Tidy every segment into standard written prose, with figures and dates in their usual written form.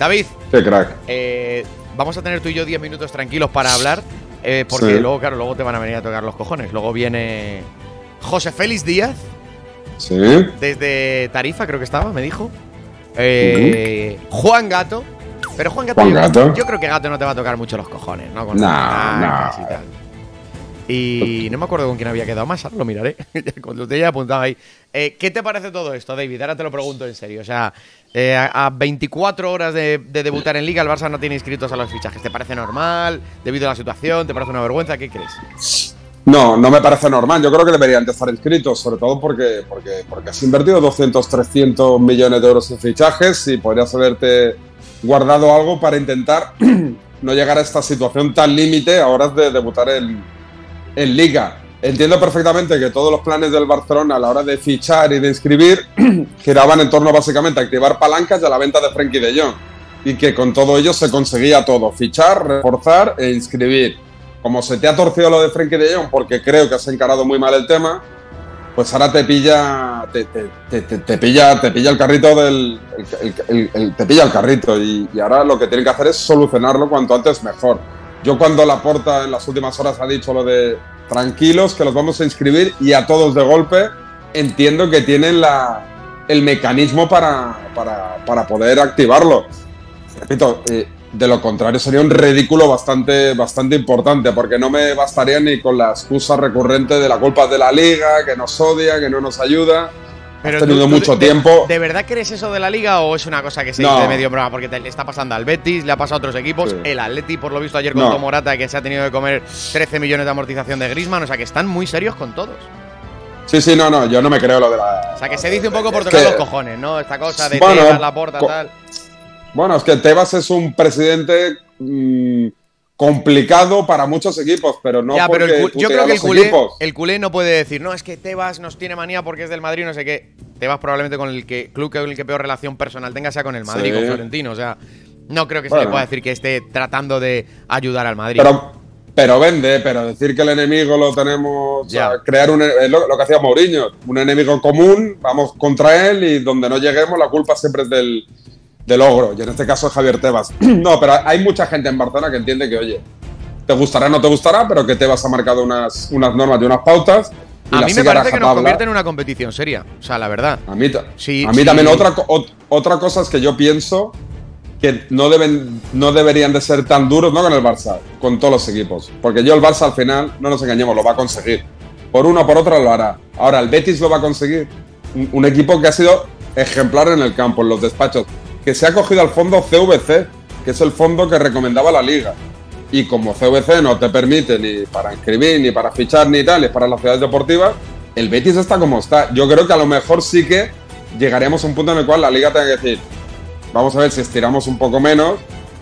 David. Qué crack. Vamos a tener tú y yo 10 minutos tranquilos para hablar, porque luego, claro, luego te van a venir a tocar los cojones. Luego viene José Félix Díaz. Sí. Desde Tarifa, creo que estaba, me dijo. Juan Gato. Pero Juan Gato, yo creo que Gato no te va a tocar mucho los cojones, ¿no? Con marcas y tal. Y no me acuerdo con quién había quedado más, ahora lo miraré. Cuando te haya apuntado ahí. ¿Qué te parece todo esto, David? Ahora te lo pregunto en serio. O sea, a 24 horas de debutar en Liga, el Barça no tiene inscritos a los fichajes. ¿Te parece normal? ¿Debido a la situación? ¿Te parece una vergüenza? ¿Qué crees? No, no me parece normal. Yo creo que deberían de estar inscritos, sobre todo porque has invertido 200, 300 millones de euros en fichajes y podrías haberte guardado algo para intentar no llegar a esta situación tan límite a horas de debutar en Liga. Entiendo perfectamente que todos los planes del Barcelona a la hora de fichar y de inscribir giraban en torno básicamente a activar palancas y a la venta de Frenkie de Jong, y que con todo ello se conseguía todo: fichar, reforzar e inscribir. Como se te ha torcido lo de Frenkie de Jong, porque creo que has encarado muy mal el tema, pues ahora te pilla el carrito te pilla el carrito y ahora lo que tienen que hacer es solucionarlo cuanto antes mejor. Yo, cuando Laporta en las últimas horas ha dicho lo de tranquilos, que los vamos a inscribir y a todos de golpe, entiendo que tienen el mecanismo para poder activarlo. Repito, de lo contrario sería un ridículo bastante importante, porque no me bastaría ni con la excusa recurrente de la culpa de la Liga, que nos odia, que no nos ayuda. Pero has tenido mucho tiempo. ¿De verdad crees eso de la Liga o es una cosa que se dice de medio broma? Porque le está pasando al Betis, le ha pasado a otros equipos. Sí. El Atleti, por lo visto ayer con Morata, que se ha tenido que comer 13 millones de amortización de Griezmann. O sea, que están muy serios con todos. Sí, no, yo no me creo lo de la… O sea, que se dice un poco por tocar los cojones, ¿no? Esta cosa de Tebas, Laporta, tal… Bueno, es que Tebas es un presidente complicado para muchos equipos, pero no porque pero yo creo que el culé no puede decir, no, es que Tebas nos tiene manía porque es del Madrid, no sé qué. Tebas probablemente con el club con el que peor relación personal tenga sea con el Madrid, con Florentino. O sea, no creo que se le pueda decir que esté tratando de ayudar al Madrid. Pero decir que el enemigo lo tenemos… O sea, crear lo que hacía Mourinho, un enemigo común, vamos contra él y donde no lleguemos la culpa siempre es del ogro, y en este caso es Javier Tebas. No, pero hay mucha gente en Barcelona que entiende que, oye, te gustará o no te gustará, pero que Tebas ha marcado unas normas y unas pautas. Y a mí me parece que nos convierte en una competición seria. O sea, la verdad. A mí también. Otra cosa es que yo pienso que no deberían de ser tan duros, no con el Barça, con todos los equipos. Porque el Barça al final, no nos engañemos, lo va a conseguir. Por una o por otra lo hará. Ahora, el Betis lo va a conseguir. Un equipo que ha sido ejemplar en el campo, en los despachos, que se ha cogido al fondo CVC, que es el fondo que recomendaba la Liga. Y como CVC no te permite ni para inscribir, ni para fichar, ni tal, es para las ciudades deportivas, el Betis está como está. Yo creo que a lo mejor sí que llegaríamos a un punto en el cual la Liga tenga que decir, vamos a ver si estiramos un poco menos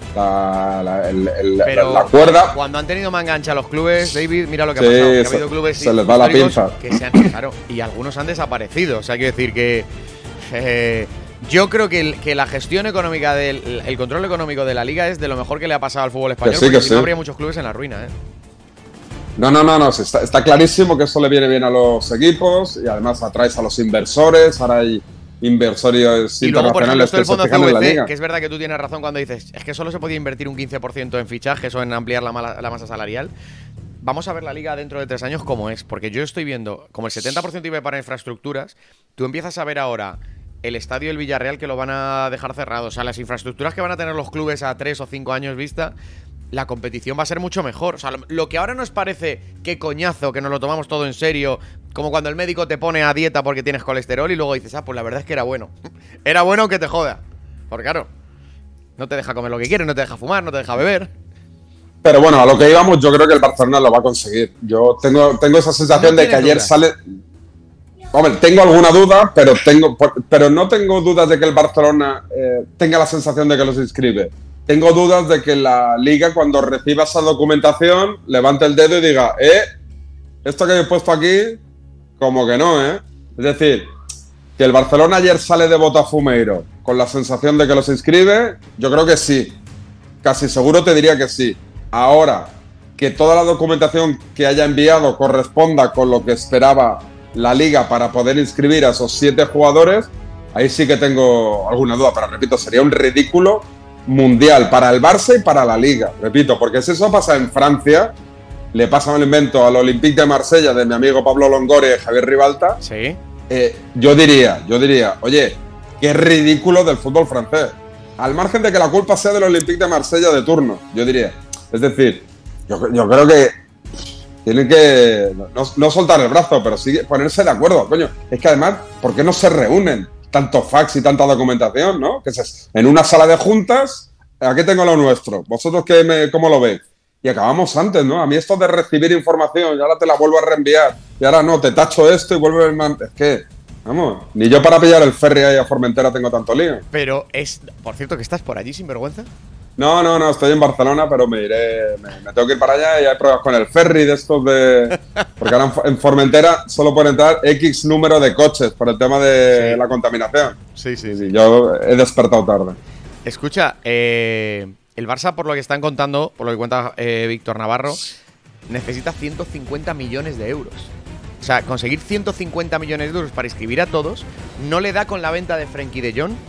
la cuerda. Cuando han tenido más engancha los clubes, David, mira lo que ha pasado. Que ha habido clubes se les va la pinza. Claro, y algunos han desaparecido. O sea, quiero decir que… yo creo que la gestión económica el control económico de la Liga es de lo mejor que le ha pasado al fútbol español, porque si no habría muchos clubes en la ruina, No, está clarísimo que eso le viene bien a los equipos y además atraes a los inversores. Ahora hay inversores y luego, internacionales por ejemplo, que se fijan en la Liga. Que es verdad que tú tienes razón cuando dices, es que solo se podía invertir un 15% en fichajes o en ampliar la masa salarial. Vamos a ver la Liga dentro de 3 años cómo es, porque yo estoy viendo, como el 70% iba para infraestructuras, tú empiezas a ver ahora el estadio del Villarreal que lo van a dejar cerrado. O sea, las infraestructuras que van a tener los clubes a 3 o 5 años vista, la competición va a ser mucho mejor. O sea, lo que ahora nos parece que coñazo, que nos lo tomamos todo en serio, como cuando el médico te pone a dieta porque tienes colesterol y luego dices, pues la verdad es que era bueno. Era bueno que te joda. Porque claro, no te deja comer lo que quieres, no te deja fumar, no te deja beber. Pero bueno, a lo que íbamos, yo creo que el Barcelona lo va a conseguir. Yo tengo esa sensación de que ayer sale… Hombre, tengo alguna duda, pero no tengo dudas de que el Barcelona tenga la sensación de que los inscribe. Tengo dudas de que la Liga, cuando reciba esa documentación, levante el dedo y diga, esto que he puesto aquí, como que no, Es decir, que el Barcelona ayer sale de Botafumeiro con la sensación de que los inscribe, yo creo que sí. Casi seguro te diría que sí. Ahora, que toda la documentación que haya enviado corresponda con lo que esperaba la Liga para poder inscribir a esos 7 jugadores, ahí sí que tengo alguna duda, pero repito, sería un ridículo mundial para el Barça y para la Liga. Repito, porque si eso pasa en Francia, le pasa un invento al Olympique de Marsella de mi amigo Pablo Longoria y Javier Ribalta. Sí. Yo diría, oye, qué ridículo del fútbol francés. Al margen de que la culpa sea del Olympique de Marsella de turno, yo diría. Es decir, yo creo que tienen que no soltar el brazo, pero sí ponerse de acuerdo, coño. Es que además, ¿por qué no se reúnen? Tanto fax y tanta documentación, ¿no? Que en una sala de juntas, aquí tengo lo nuestro. ¿Vosotros cómo lo veis? Y acabamos antes, ¿no? A mí esto de recibir información y ahora te la vuelvo a reenviar y ahora no, te tacho esto y vuelve a... Es que, vamos, ni yo para pillar el ferry ahí a Formentera tengo tanto lío. Pero por cierto, que estás por allí sin vergüenza. No, estoy en Barcelona, pero me tengo que ir para allá y hay pruebas con el ferry de estos de... Porque ahora en Formentera solo pueden entrar X número de coches por el tema de la contaminación. Sí. Yo he despertado tarde. Escucha, el Barça, por lo que están contando, por lo que cuenta Víctor Navarro, necesita 150 millones de euros. O sea, conseguir 150 millones de euros para inscribir a todos no le da con la venta de Frenkie de Jong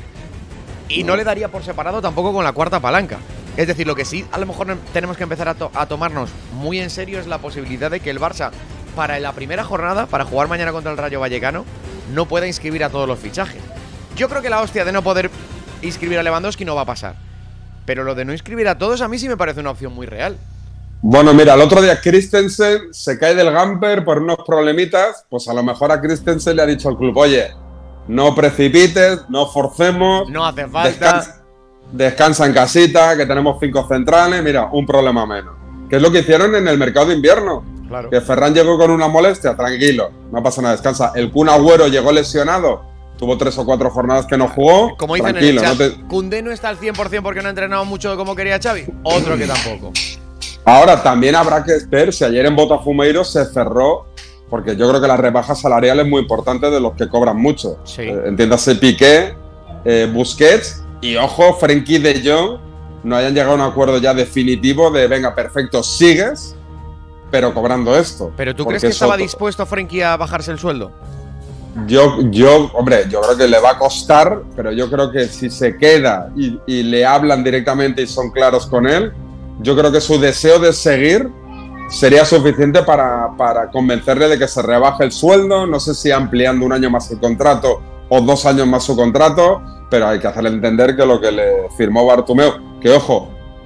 y no le daría por separado tampoco con la cuarta palanca. Es decir, lo que sí a lo mejor tenemos que empezar a tomarnos muy en serio es la posibilidad de que el Barça, para la primera jornada, para jugar mañana contra el Rayo Vallecano, no pueda inscribir a todos los fichajes. Yo creo que la hostia de no poder inscribir a Lewandowski no va a pasar. Pero lo de no inscribir a todos a mí sí me parece una opción muy real. Bueno, mira, el otro día Christensen se cae del Gamper por unos problemitas. Pues a lo mejor a Christensen le ha dicho al club, oye, no precipites, no forcemos. No hace falta. Descansa en casita, que tenemos 5 centrales. Mira, un problema menos. Que es lo que hicieron en el mercado de invierno. Claro. Que Ferran llegó con una molestia, tranquilo, no pasa nada, descansa. El Kun Agüero llegó lesionado. Tuvo 3 o 4 jornadas que no jugó. Como dicen en el chat, Koundé no está al 100% porque no ha entrenado mucho como quería Xavi. Otro que tampoco. Ahora, también habrá que ver si ayer en Botafumeiro se cerró, porque yo creo que la rebaja salarial es muy importante de los que cobran mucho. Sí. Entiéndase Piqué, Busquets y, ojo, Frenkie de Jong no hayan llegado a un acuerdo ya definitivo de, venga, perfecto, sigues, pero cobrando esto. ¿Pero tú crees que estaba dispuesto Frenkie a bajarse el sueldo? Hombre, yo creo que le va a costar, pero yo creo que si se queda y le hablan directamente y son claros con él, yo creo que su deseo de seguir sería suficiente para convencerle de que se rebaje el sueldo. No sé si ampliando 1 año más el contrato o 2 años más su contrato, pero hay que hacerle entender que lo que le firmó Bartomeu, que ojo,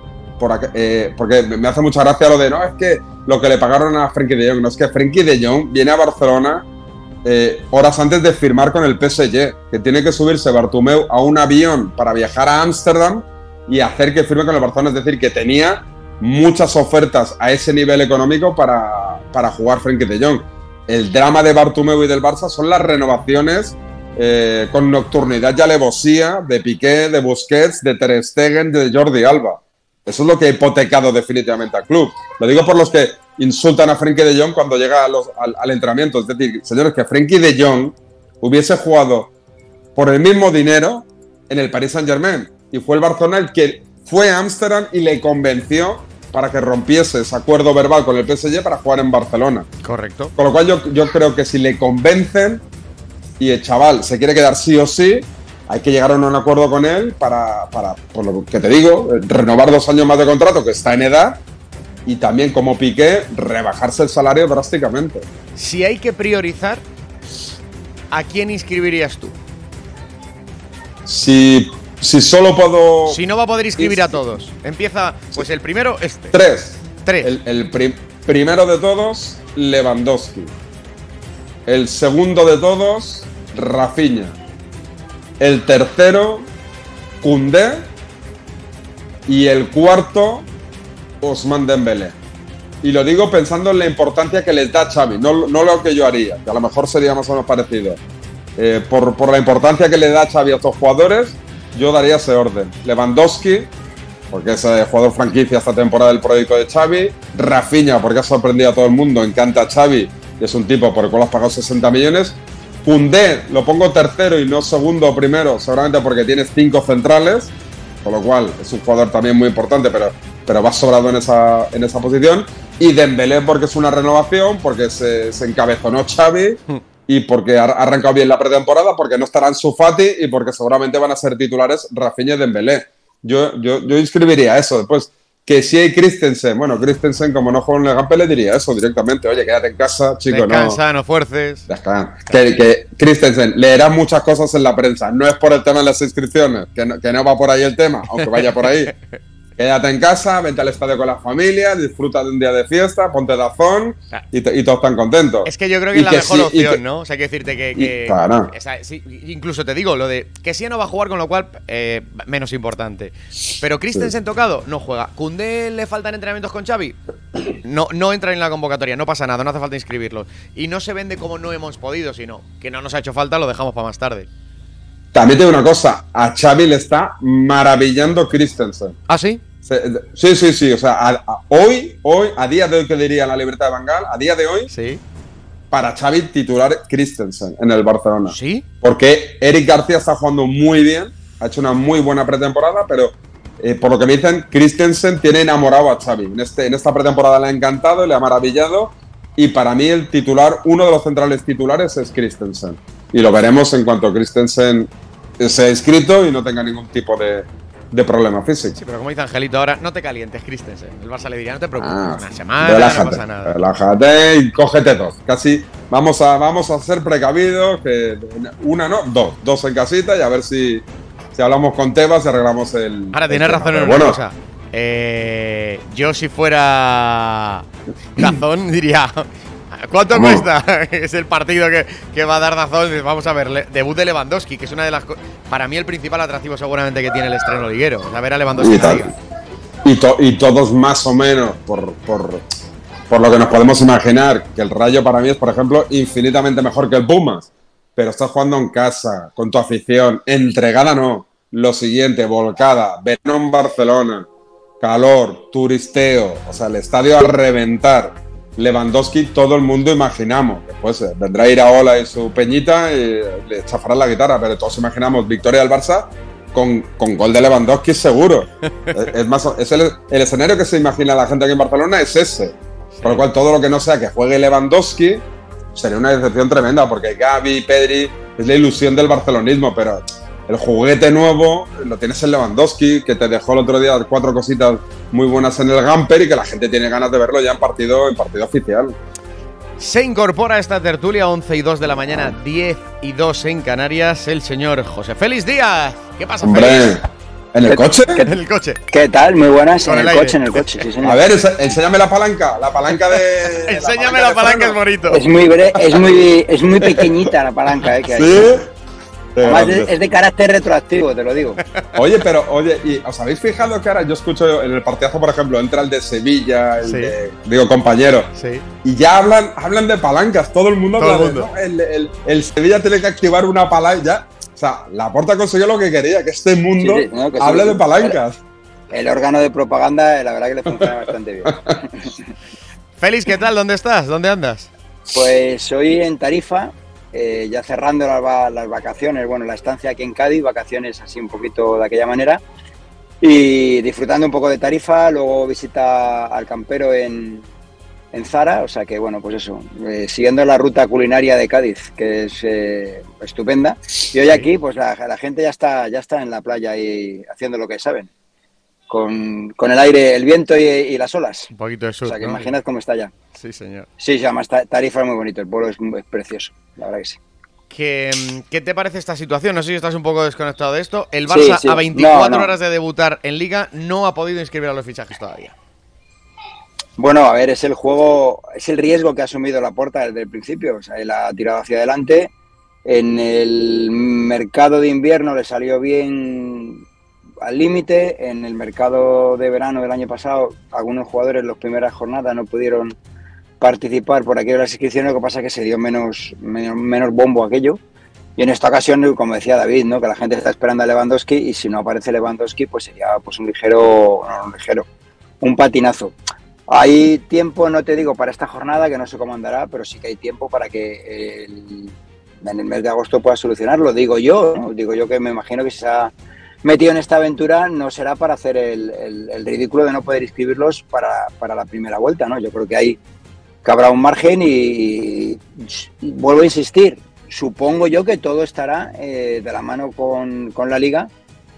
porque me hace mucha gracia lo de, no, es que lo que le pagaron a Frenkie de Jong, no, es que Frenkie de Jong viene a Barcelona horas antes de firmar con el PSG, que tiene que subirse Bartomeu a un avión para viajar a Ámsterdam y hacer que firme con el Barcelona. Es decir, que tenía muchas ofertas a ese nivel económico para jugar Frenkie de Jong. El drama de Bartomeu y del Barça son las renovaciones con nocturnidad y alevosía de Piqué, de Busquets, de Ter Stegen, de Jordi Alba. Eso es lo que ha hipotecado definitivamente al club. Lo digo por los que insultan a Frenkie de Jong cuando llega al entrenamiento. Es decir, señores, que Frenkie de Jong hubiese jugado por el mismo dinero en el Paris Saint-Germain. Y fue el Barcelona el que fue a Ámsterdam y le convenció para que rompiese ese acuerdo verbal con el PSG para jugar en Barcelona. Correcto. Con lo cual yo creo que si le convencen y el chaval se quiere quedar sí o sí, hay que llegar a un acuerdo con él para, por lo que te digo, renovar 2 años más de contrato, que está en edad, y también, como Piqué, rebajarse el salario drásticamente. Si hay que priorizar, ¿a quién inscribirías tú? Si solo puedo... Si no va a poder inscribir a todos. Empieza, pues el primero, 3. El primero de todos, Lewandowski. El segundo de todos, Rafinha. El tercero, Koundé. Y el cuarto, Ousmane Dembélé. Y lo digo pensando en la importancia que les da Xavi, no lo que yo haría, que a lo mejor sería más o menos parecido. Por la importancia que le da Xavi a estos jugadores, yo daría ese orden. Lewandowski, porque es el jugador franquicia esta temporada del proyecto de Xavi. Rafinha, porque ha sorprendido a todo el mundo, encanta a Xavi, y es un tipo por el cual has pagado 60 millones. Koundé lo pongo tercero y no segundo o primero, seguramente porque tienes 5 centrales, con lo cual es un jugador también muy importante, pero va sobrado en esa posición. Y Dembélé porque es una renovación, porque se encabezonó Xavi y porque ha arrancado bien la pretemporada, porque no estará Ansu Fati y porque seguramente van a ser titulares Rafinha y Dembélé. yo inscribiría eso. Después, que si hay Christensen, bueno, Christensen como no juega en el Gampe le diría eso directamente. Oye, quédate en casa, chico, descansa, no fuerces. Descansa. Que Christensen leerá muchas cosas en la prensa. No es por el tema de las inscripciones, que no va por ahí el tema, aunque vaya por ahí. Quédate en casa, vente al estadio con la familia, disfruta de un día de fiesta, ponte Dazón y todos están contentos. Es que yo creo que es la mejor opción, ¿no? O sea, hay que decirte que claro. Sí, incluso te digo lo de que sí no va a jugar, con lo cual menos importante. Pero Christensen tocado, no juega. ¿Koundé le faltan entrenamientos con Xavi? No entra en la convocatoria, no pasa nada, no hace falta inscribirlo. Y no se vende como no hemos podido, sino que no nos ha hecho falta, lo dejamos para más tarde. También te digo una cosa, a Xavi le está maravillando Christensen. ¿Ah, sí? Sí. O sea, hoy, a día de hoy, que diría la Libertad de Bangal, a día de hoy, sí, para Xavi titular Christensen en el Barcelona. ¿Sí? Porque Eric García está jugando muy bien, ha hecho una muy buena pretemporada, pero por lo que me dicen, Christensen tiene enamorado a Xavi. En esta pretemporada le ha encantado, le ha maravillado, y para mí el titular, uno de los centrales titulares es Christensen. Y lo veremos en cuanto Christensen sea inscrito y no tenga ningún tipo de problema físico. Sí, pero como dice Angelito ahora, no te calientes, Christensen. El Barça le diría, no te preocupes, una semana, relájate, no pasa nada. Relájate y cógete dos. Casi vamos a ser precavidos, que una no, dos en casita, y a ver si hablamos con Tebas y arreglamos el... Ahora tienes razón en una cosa. Yo si fuera Dazón diría... ¿Cuánto cuesta? Es el partido que va a dar Dazón. Vamos a ver, debut de Lewandowski, que es una de las para mí el principal atractivo seguramente que tiene el estreno liguero. O sea, ver a Lewandowski en la liga. Y todos más o menos, por lo que nos podemos imaginar, que el Rayo para mí es, por ejemplo, infinitamente mejor que el Pumas. Pero estás jugando en casa, con tu afición, entregada no. Lo siguiente, volcada, verano en Barcelona, calor, turisteo, o sea, el estadio a reventar. Lewandowski, todo el mundo imaginamos. Después vendrá Iraola y su peñita y le chafarán la guitarra, pero todos imaginamos victoria del Barça con gol de Lewandowski seguro. Es más, es el escenario que se imagina la gente aquí en Barcelona es ese. Sí. Por lo cual todo lo que no sea que juegue Lewandowski sería una decepción tremenda, porque Gavi, Pedri, es la ilusión del barcelonismo, pero el juguete nuevo lo tienes en Lewandowski, que te dejó el otro día 4 cositas muy buenas en el Gamper y que la gente tiene ganas de verlo ya en partido oficial. Se incorpora a esta tertulia 11:02 de la mañana, 10:02 en Canarias, el señor José Félix Díaz. ¿Qué pasa, Félix? ¿En el coche? En el coche. ¿Qué tal? Muy buenas. En el coche, sí, señor. A ver, enséñame la palanca de... Enséñame la palanca, es bonito. Es muy pequeñita la palanca, que hay. ¿Sí? Además es de carácter retroactivo, te lo digo. Oye, ¿y os habéis fijado que ahora yo escucho en el partidazo, por ejemplo, entra el de Sevilla, compañero, sí, y ya hablan de palancas, todo el mundo habla de, ¿no? El Sevilla tiene que activar una palanca. O sea, Laporta consiguió lo que quería, que este mundo hable de palancas. El órgano de propaganda, la verdad que le funciona bastante bien. Félix, ¿qué tal? ¿Dónde estás? ¿Dónde andas? Pues hoy en Tarifa, ya cerrando las vacaciones, bueno, la estancia aquí en Cádiz, vacaciones así un poquito de aquella manera, y disfrutando un poco de Tarifa, luego visita al campero en Zara, o sea que bueno, pues eso, siguiendo la ruta culinaria de Cádiz, que es estupenda, y hoy aquí pues la gente ya está en la playa y haciendo lo que saben, con el aire, el viento y las olas. Un poquito de sur, o sea que ¿no? Imaginad cómo está ya. Sí, señor. Sí, además Tarifa es muy bonito, el pueblo es precioso, la verdad que sí. ¿Qué te parece esta situación? No sé si estás un poco desconectado de esto. El Barça, a 24 horas de debutar en Liga, no ha podido inscribir a los fichajes todavía. Bueno, a ver, es el riesgo que ha asumido Laporta desde el principio. O sea, él ha tirado hacia adelante. En el mercado de invierno le salió bien al límite. En el mercado de verano del año pasado, algunos jugadores en las primeras jornadas no pudieron participar por aquello de las inscripciones. Lo que pasa es que se dio menos bombo aquello. Y en esta ocasión, como decía David, ¿no? Que la gente está esperando a Lewandowski, y si no aparece Lewandowski, pues sería pues un patinazo. Hay tiempo, no te digo para esta jornada, que no sé cómo andará, pero sí que hay tiempo para que en el mes de agosto pueda solucionarlo. Digo yo, ¿no? Digo yo, que me imagino que si se ha metido en esta aventura no será para hacer el ridículo de no poder inscribirlos para la primera vuelta, ¿no? Yo creo que habrá un margen y vuelvo a insistir, supongo yo que todo estará de la mano con la Liga,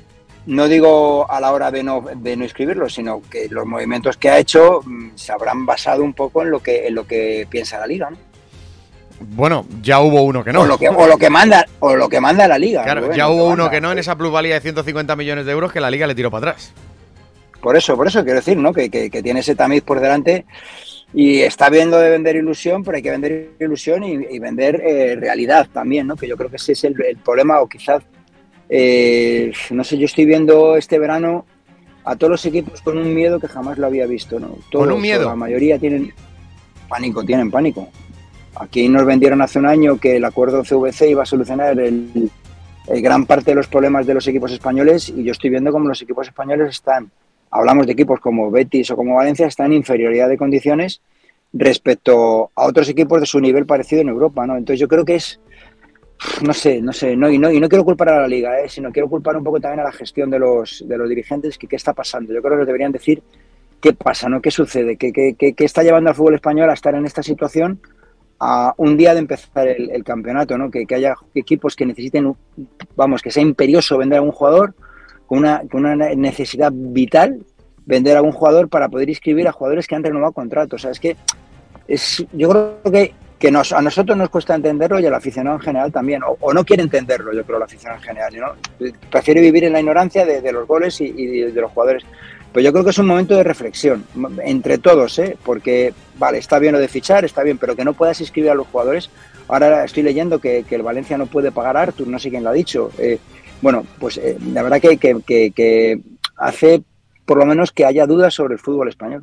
No digo a la hora de no escribirlo, sino que los movimientos que ha hecho se habrán basado un poco en lo que piensa la liga, ¿no? Bueno, ya hubo uno que no. O lo que manda la liga. Claro, Bueno, ya hubo uno que no en esa plusvalía de 150 millones de euros que la liga le tiró para atrás. Por eso quiero decir, ¿no? Que tiene ese tamiz por delante y está viendo de vender ilusión, pero hay que vender ilusión y vender realidad también, ¿no? Que yo creo que ese es el problema, o quizás, no sé, yo estoy viendo este verano a todos los equipos con un miedo que jamás lo había visto, ¿no? ¿Con un miedo? La mayoría tienen pánico. Aquí nos vendieron hace un año que el acuerdo CVC iba a solucionar el gran parte de los problemas de los equipos españoles, y yo estoy viendo cómo los equipos españoles están, hablamos de equipos como Betis o como Valencia, están en inferioridad de condiciones respecto a otros equipos de su nivel parecido en Europa, ¿no? Entonces yo creo que es, no sé, y no quiero culpar a la liga, sino quiero culpar un poco también a la gestión de los dirigentes, que qué está pasando. Yo creo que nos deberían decir qué pasa, ¿no? ¿Qué sucede? ¿Qué está llevando al fútbol español a estar en esta situación a un día de empezar el campeonato, ¿no? Que haya equipos que necesiten, que sea imperioso vender a un jugador, con una necesidad vital, vender a un jugador para poder inscribir a jugadores que han renovado contratos. O sea, es que yo creo que a nosotros nos cuesta entenderlo, y al aficionado en general también, o no quiere entenderlo, yo creo, el aficionado en general, ¿no? Prefiere vivir en la ignorancia de los goles y de los jugadores. Pero yo creo que es un momento de reflexión entre todos, porque vale, está bien lo de fichar, está bien, pero que no puedas inscribir a los jugadores. Ahora estoy leyendo que el Valencia no puede pagar a Artur, no sé quién lo ha dicho. La verdad que hace por lo menos que haya dudas sobre el fútbol español.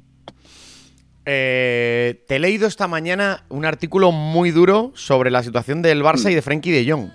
Te he leído esta mañana un artículo muy duro sobre la situación del Barça y de Frenkie de Jong.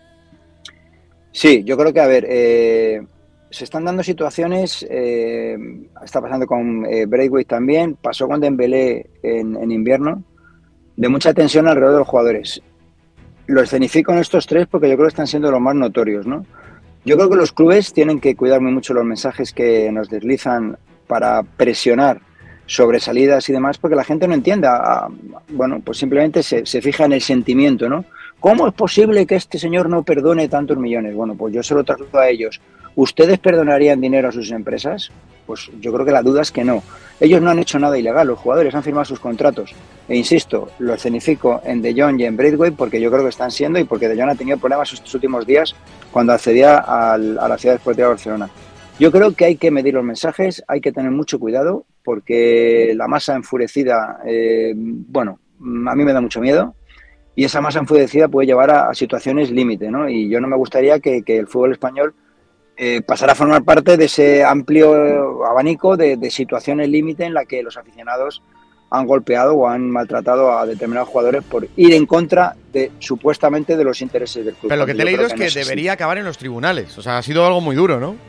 Sí, yo creo que, a ver, se están dando situaciones, está pasando con Braithwaite también, pasó con Dembélé en invierno, de mucha tensión alrededor de los jugadores. Lo escenifico en estos tres porque yo creo que están siendo los más notorios, ¿no? Yo creo que los clubes tienen que cuidar muy mucho los mensajes que nos deslizan para presionar sobre salidas y demás, porque la gente no entienda. Pues simplemente se fija en el sentimiento, ¿no? ¿Cómo es posible que este señor no perdone tantos millones? Bueno, pues yo se lo traslado a ellos. ¿Ustedes perdonarían dinero a sus empresas? Pues yo creo que la duda es que no. Ellos no han hecho nada ilegal, los jugadores han firmado sus contratos. E insisto, lo escenifico en De Jong y en Braithwaite porque yo creo que están siendo, y porque De Jong ha tenido problemas estos últimos días cuando accedía a la Ciudad Deportiva de Barcelona. Yo creo que hay que medir los mensajes, hay que tener mucho cuidado, porque la masa enfurecida, a mí me da mucho miedo, y esa masa enfurecida puede llevar a situaciones límite, ¿no? Y yo no me gustaría que el fútbol español pasara a formar parte de ese amplio abanico de situaciones límite en la que los aficionados han golpeado o han maltratado a determinados jugadores por ir en contra supuestamente de los intereses del club. Pero lo que te he leído es que debería acabar en los tribunales. O sea, ha sido algo muy duro, ¿no?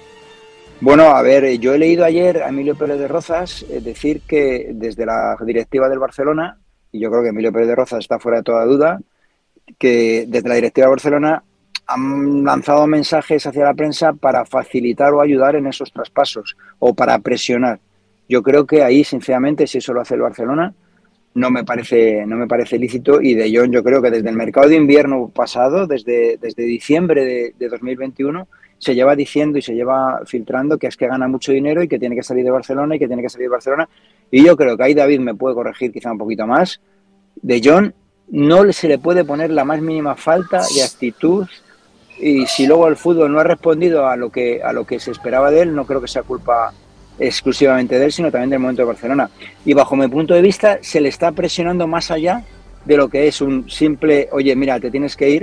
Bueno, a ver, yo he leído ayer a Emilio Pérez de Rozas decir que desde la directiva del Barcelona, y yo creo que Emilio Pérez de Rozas está fuera de toda duda, que desde la directiva de Barcelona han lanzado mensajes hacia la prensa para facilitar o ayudar en esos traspasos o para presionar. Yo creo que ahí, sinceramente, si eso lo hace el Barcelona, no me parece lícito. Y De Jong, yo creo que desde el mercado de invierno pasado, desde diciembre de 2021, se lleva diciendo y se lleva filtrando que es que gana mucho dinero y que tiene que salir de Barcelona y que tiene que salir de Barcelona. Y yo creo que ahí David me puede corregir quizá un poquito más. De Jong no se le puede poner la más mínima falta de actitud, y si luego el fútbol no ha respondido a lo que se esperaba de él, no creo que sea culpa exclusivamente de él, sino también del momento de Barcelona. Y bajo mi punto de vista se le está presionando más allá de lo que es un simple, oye, mira, te tienes que ir,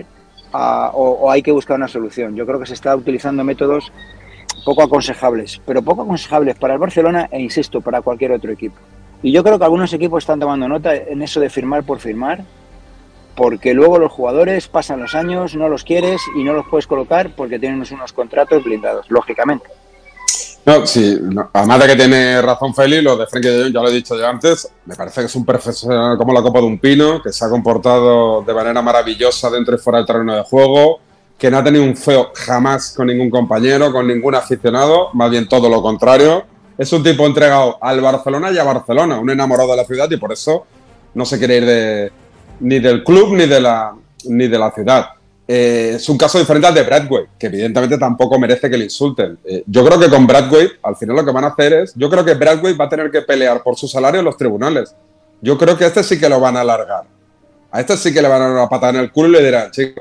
o hay que buscar una solución. Yo creo que se está utilizando métodos poco aconsejables, pero poco aconsejables para el Barcelona e, insisto, para cualquier otro equipo. Y yo creo que algunos equipos están tomando nota en eso de firmar por firmar, porque luego los jugadores pasan los años, no los quieres y no los puedes colocar porque tienen unos contratos blindados, lógicamente. No, sí, no. Además de que tiene razón Feli, lo de Frenkie de Jong, ya lo he dicho yo antes, me parece que es un profesional como la copa de un pino, que se ha comportado de manera maravillosa dentro y fuera del terreno de juego, que no ha tenido un feo jamás con ningún compañero, con ningún aficionado, más bien todo lo contrario. Es un tipo entregado al Barcelona y a Barcelona, un enamorado de la ciudad, y por eso no se quiere ir ni del club ni de la ciudad. es un caso diferente al de Braithwaite, que evidentemente tampoco merece que le insulten. Yo creo que con Braithwaite, al final lo que van a hacer es, yo creo que Braithwaite va a tener que pelear por su salario en los tribunales. Yo creo que a este sí que lo van a alargar. A este sí que le van a dar una patada en el culo y le dirán, chicos,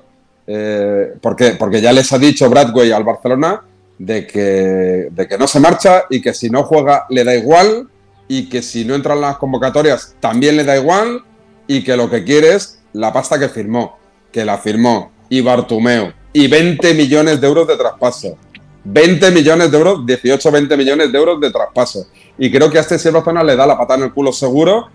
porque ya les ha dicho Braithwaite al Barcelona de que no se marcha y que si no juega le da igual y que si no entran las convocatorias también le da igual y que lo que quiere es la pasta que firmó, que la firmó, y Bartomeu, y 20 millones de euros de traspaso. 20 millones de euros, 18, 20 millones de euros de traspaso. Y creo que a este Barcelona le da la patada en el culo seguro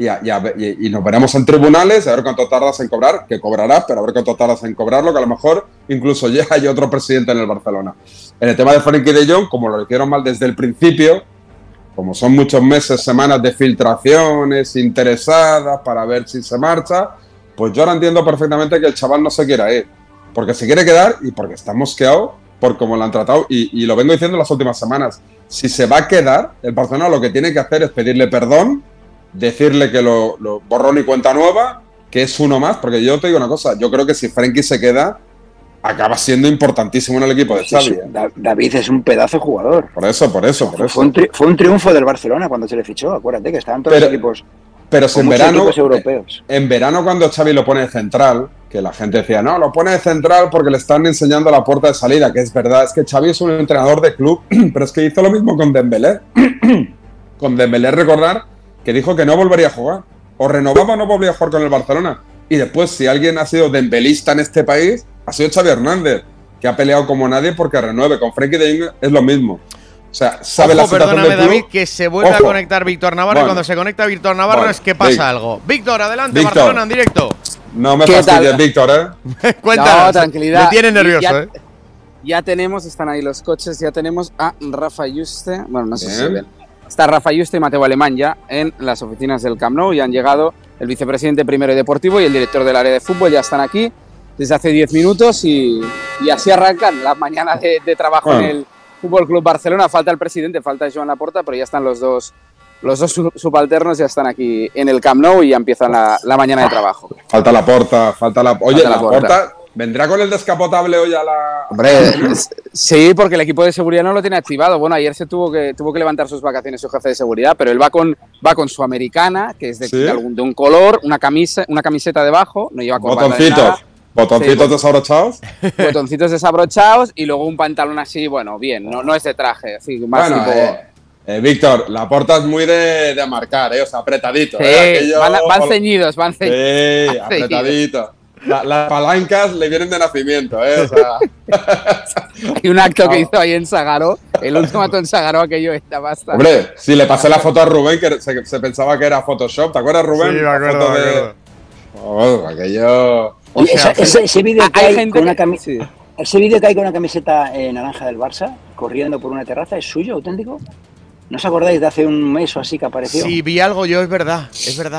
y nos veremos en tribunales a ver cuánto tardas en cobrar, que cobrará, pero a ver cuánto tardas en cobrarlo, que a lo mejor incluso ya hay otro presidente en el Barcelona. En el tema de Frenkie de Jong, como lo hicieron mal desde el principio, como son muchos meses, semanas de filtraciones interesadas para ver si se marcha, pues yo ahora entiendo perfectamente que el chaval no se quiera ir, porque se quiere quedar y porque está mosqueado por cómo lo han tratado, y lo vengo diciendo en las últimas semanas. Si se va a quedar, el Barcelona lo que tiene que hacer es pedirle perdón, decirle que lo borrón y cuenta nueva, que es uno más, porque yo te digo una cosa, yo creo que si Frenkie se queda, acaba siendo importantísimo en el equipo de Xavi. David es un pedazo de jugador. Por eso. Fue un triunfo del Barcelona cuando se le fichó, acuérdate que estaban todos los equipos. Pero si europeos. En verano cuando Xavi lo pone de central, que la gente decía, no, lo pone de central porque le están enseñando la puerta de salida, que es verdad, es que Xavi es un entrenador de club, pero es que hizo lo mismo con Dembélé. Con Dembélé, recordar que dijo que no volvería a jugar. O renovaba o no volvería a jugar con el Barcelona. Y después, si alguien ha sido dembelista en este país, ha sido Xavi Hernández, que ha peleado como nadie porque renueve. Con Frenkie de Jong es lo mismo. O sea, sabe la situación del club. David, que se vuelve a conectar Víctor Navarro. Y cuando se conecta Víctor Navarro es que pasa algo. Víctor, adelante, Víctor. Barcelona en directo. No me fastidies, Víctor, Cuéntanos. No, tranquilidad. Me tiene nervioso, Ya tenemos, están ahí los coches, ya tenemos a Rafa Yuste. Bueno, no sé si ven. Está Rafa Yuste y Mateo Alemán ya en las oficinas del Camp Nou y han llegado el vicepresidente primero y deportivo y el director del área de fútbol, ya están aquí desde hace 10 minutos y así arrancan las mañanas de trabajo en el Fútbol Club Barcelona. Falta el presidente, falta Joan Laporta, pero ya están los dos subalternos, ya están aquí en el Camp Nou y ya empiezan la mañana de trabajo. Falta Laporta. Oye, Laporta ¿vendrá con el descapotable hoy a la...? Hombre, sí, porque el equipo de seguridad no lo tiene activado. Bueno, ayer se tuvo que levantar sus vacaciones su jefe de seguridad, pero él va con su americana, que es de un color, una camiseta debajo, no lleva corbata de nada. Botoncitos desabrochados. Botoncitos desabrochados y luego un pantalón así, bueno, bien, no es de traje, así, más bueno, tipo... Víctor, Laporta es muy de marcar, o sea, apretadito. Sí, van ceñidos. Sí, apretadito. Las palancas le vienen de nacimiento, o sea. Hay un acto que hizo ahí en Sagaro, el último acto en Sagaro, aquello está bastante. Hombre, si le pasé la foto a Rubén, que se pensaba que era Photoshop, ¿te acuerdas, Rubén? Sí, me acuerdo. Aquello... Oye, ese vídeo que hay con una camiseta... Ese vídeo que hay con una camiseta naranja del Barça, corriendo por una terraza, ¿es suyo, auténtico? ¿No os acordáis de hace un mes o así que apareció? Sí, vi algo yo, es verdad.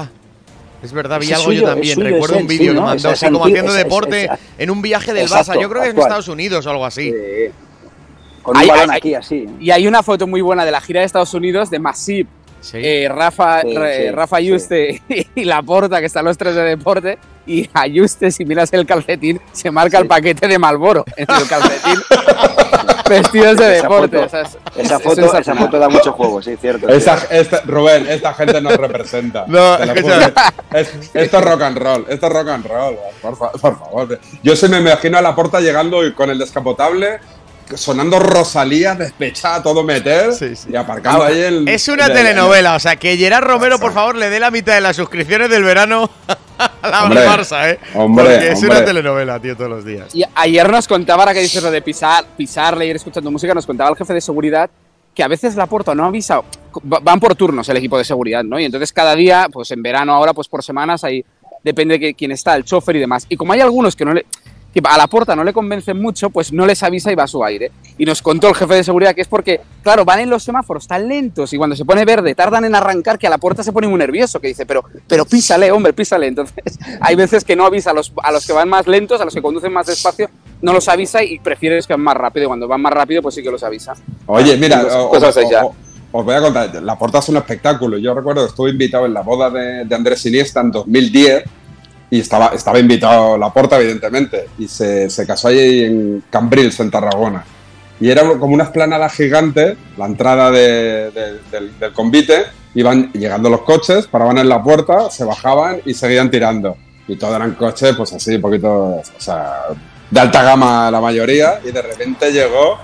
Vi algo yo también. Recuerdo un vídeo que mandó así como haciendo deporte en un viaje del Barça. Yo creo que es en Estados Unidos o algo así. Con un balón aquí, así. Y hay una foto muy buena de la gira de Estados Unidos de Masip. Sí. Rafa Yuste y Laporta, que están los tres de deporte, y a Yuste, si miras el calcetín, se marca el paquete de Marlboro en el calcetín. Vestidos de deporte. Esa foto da mucho juego, sí, cierto. Rubén, esta gente nos representa. No, esto es rock and roll. Por favor. Yo se me imagino a Laporta llegando con el descapotable, sonando Rosalía, despechada, todo meter y aparcando ahí el... Es una telenovela, o sea, que Gerard Romero, por favor, le dé la mitad de las suscripciones del verano a la Barça, Porque es una telenovela, tío, todos los días. Y ayer nos contaba, ahora que dices lo de pisarle y ir escuchando música, nos contaba el jefe de seguridad que a veces Laporta no ha avisado, van por turnos el equipo de seguridad, ¿no? Y entonces cada día, pues en verano ahora, pues por semanas, ahí depende de quién está, el chofer y demás. Y como hay algunos que a Laporta no le convencen mucho, pues no les avisa y va a su aire. Y nos contó el jefe de seguridad que es porque, claro, van en los semáforos tan lentos y cuando se pone verde tardan en arrancar que a Laporta se pone muy nervioso, que dice, pero písale, hombre, písale. Entonces hay veces que no avisa a los que van más lentos, a los que conducen más despacio, no los avisa y prefiere que van más rápido. Y cuando van más rápido, pues sí que los avisa. Oye, mira, os voy a contar, Laporta es un espectáculo. Yo recuerdo que estuve invitado en la boda de Andrés Iniesta en 2010 y estaba invitado Laporta, evidentemente, y se casó ahí en Cambrils, en Tarragona. Y era como una explanada gigante, la entrada del convite, iban llegando los coches, paraban en la puerta, se bajaban y seguían tirando. Y todos eran coches, pues así, un poquito, o sea, de alta gama la mayoría, y de repente llegó...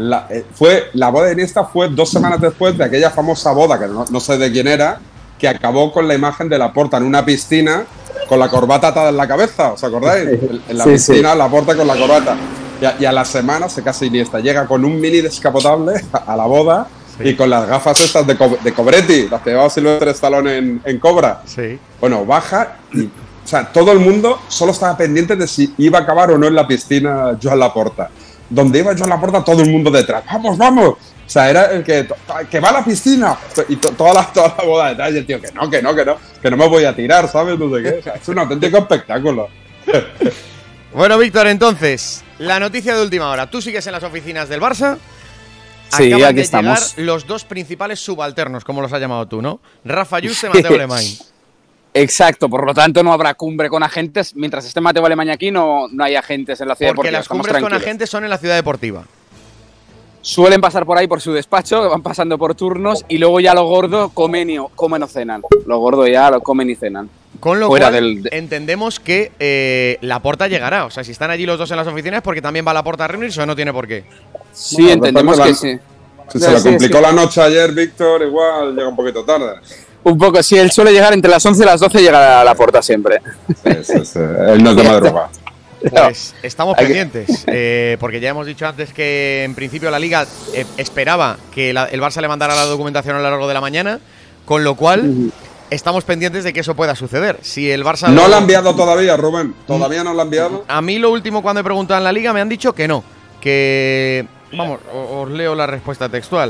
La boda de Iniesta fue 2 semanas después de aquella famosa boda, que no sé de quién era, que acabó con la imagen de Laporta en una piscina con la corbata atada en la cabeza, ¿os acordáis? En la piscina, sí. Laporta con la corbata. Y a la semana se casa Iniesta. Llega con un mini descapotable a la boda, sí. Y con las gafas estas de Cobretti, las que llevaba Silvestre Stallone en Cobra. Sí. Bueno, baja y... O sea, todo el mundo solo estaba pendiente de si iba a acabar o no en la piscina Joan Laporta. Donde iba Joan Laporta, todo el mundo detrás. ¡Vamos, vamos! O sea, era el que va a la piscina. Y toda la boda detrás. Y el tío, que no me voy a tirar, ¿sabes? No sé qué. O sea, es un auténtico espectáculo. Bueno, Víctor, entonces, la noticia de última hora. Tú sigues en las oficinas del Barça. Sí, acaban aquí de estamos. llegar los 2 principales subalternos, como los has llamado tú, ¿no? Rafa Juste y Mateo Alemany. Exacto, por lo tanto no habrá cumbre con agentes. Mientras esté Mateo Alemany aquí, no hay agentes en la ciudad Porque deportiva. las cumbres con agentes son en la ciudad deportiva. Suelen pasar por ahí por su despacho, van pasando por turnos y luego ya lo gordo comen o cenan. Lo gordo ya lo comen y cenan. Con lo cual entendemos que Laporta llegará. O sea, si están allí los dos en las oficinas es porque también va Laporta a reunirse o no tiene por qué. Sí, bueno, entendemos que sí. Si se le complicó la noche ayer, Víctor, igual llega un poquito tarde. Un poco, sí, él suele llegar entre las 11 y las 12 y llega a Laporta siempre. Sí. Él no es de madrugada. Pues estamos pendientes, porque ya hemos dicho antes que en principio la Liga esperaba que el Barça le mandara la documentación a lo largo de la mañana, con lo cual estamos pendientes de que eso pueda suceder. Si el Barça no la ha enviado todavía, Rubén, todavía no la ha enviado. A mí lo último cuando he preguntado en la Liga me han dicho que no, que vamos, os leo la respuesta textual.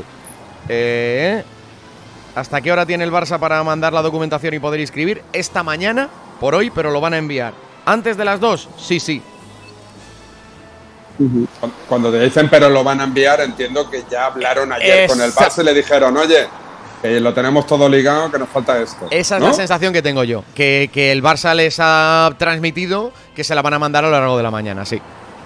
¿Hasta qué hora tiene el Barça para mandar la documentación y poder inscribir? Esta mañana, por hoy, pero lo van a enviar. ¿Antes de las 2? Sí. Cuando te dicen pero lo van a enviar, entiendo que ya hablaron ayer con el Barça y le dijeron, oye, que lo tenemos todo ligado, que nos falta esto. Esa es ¿no? la sensación que tengo yo, que el Barça les ha transmitido que se la van a mandar a lo largo de la mañana, sí.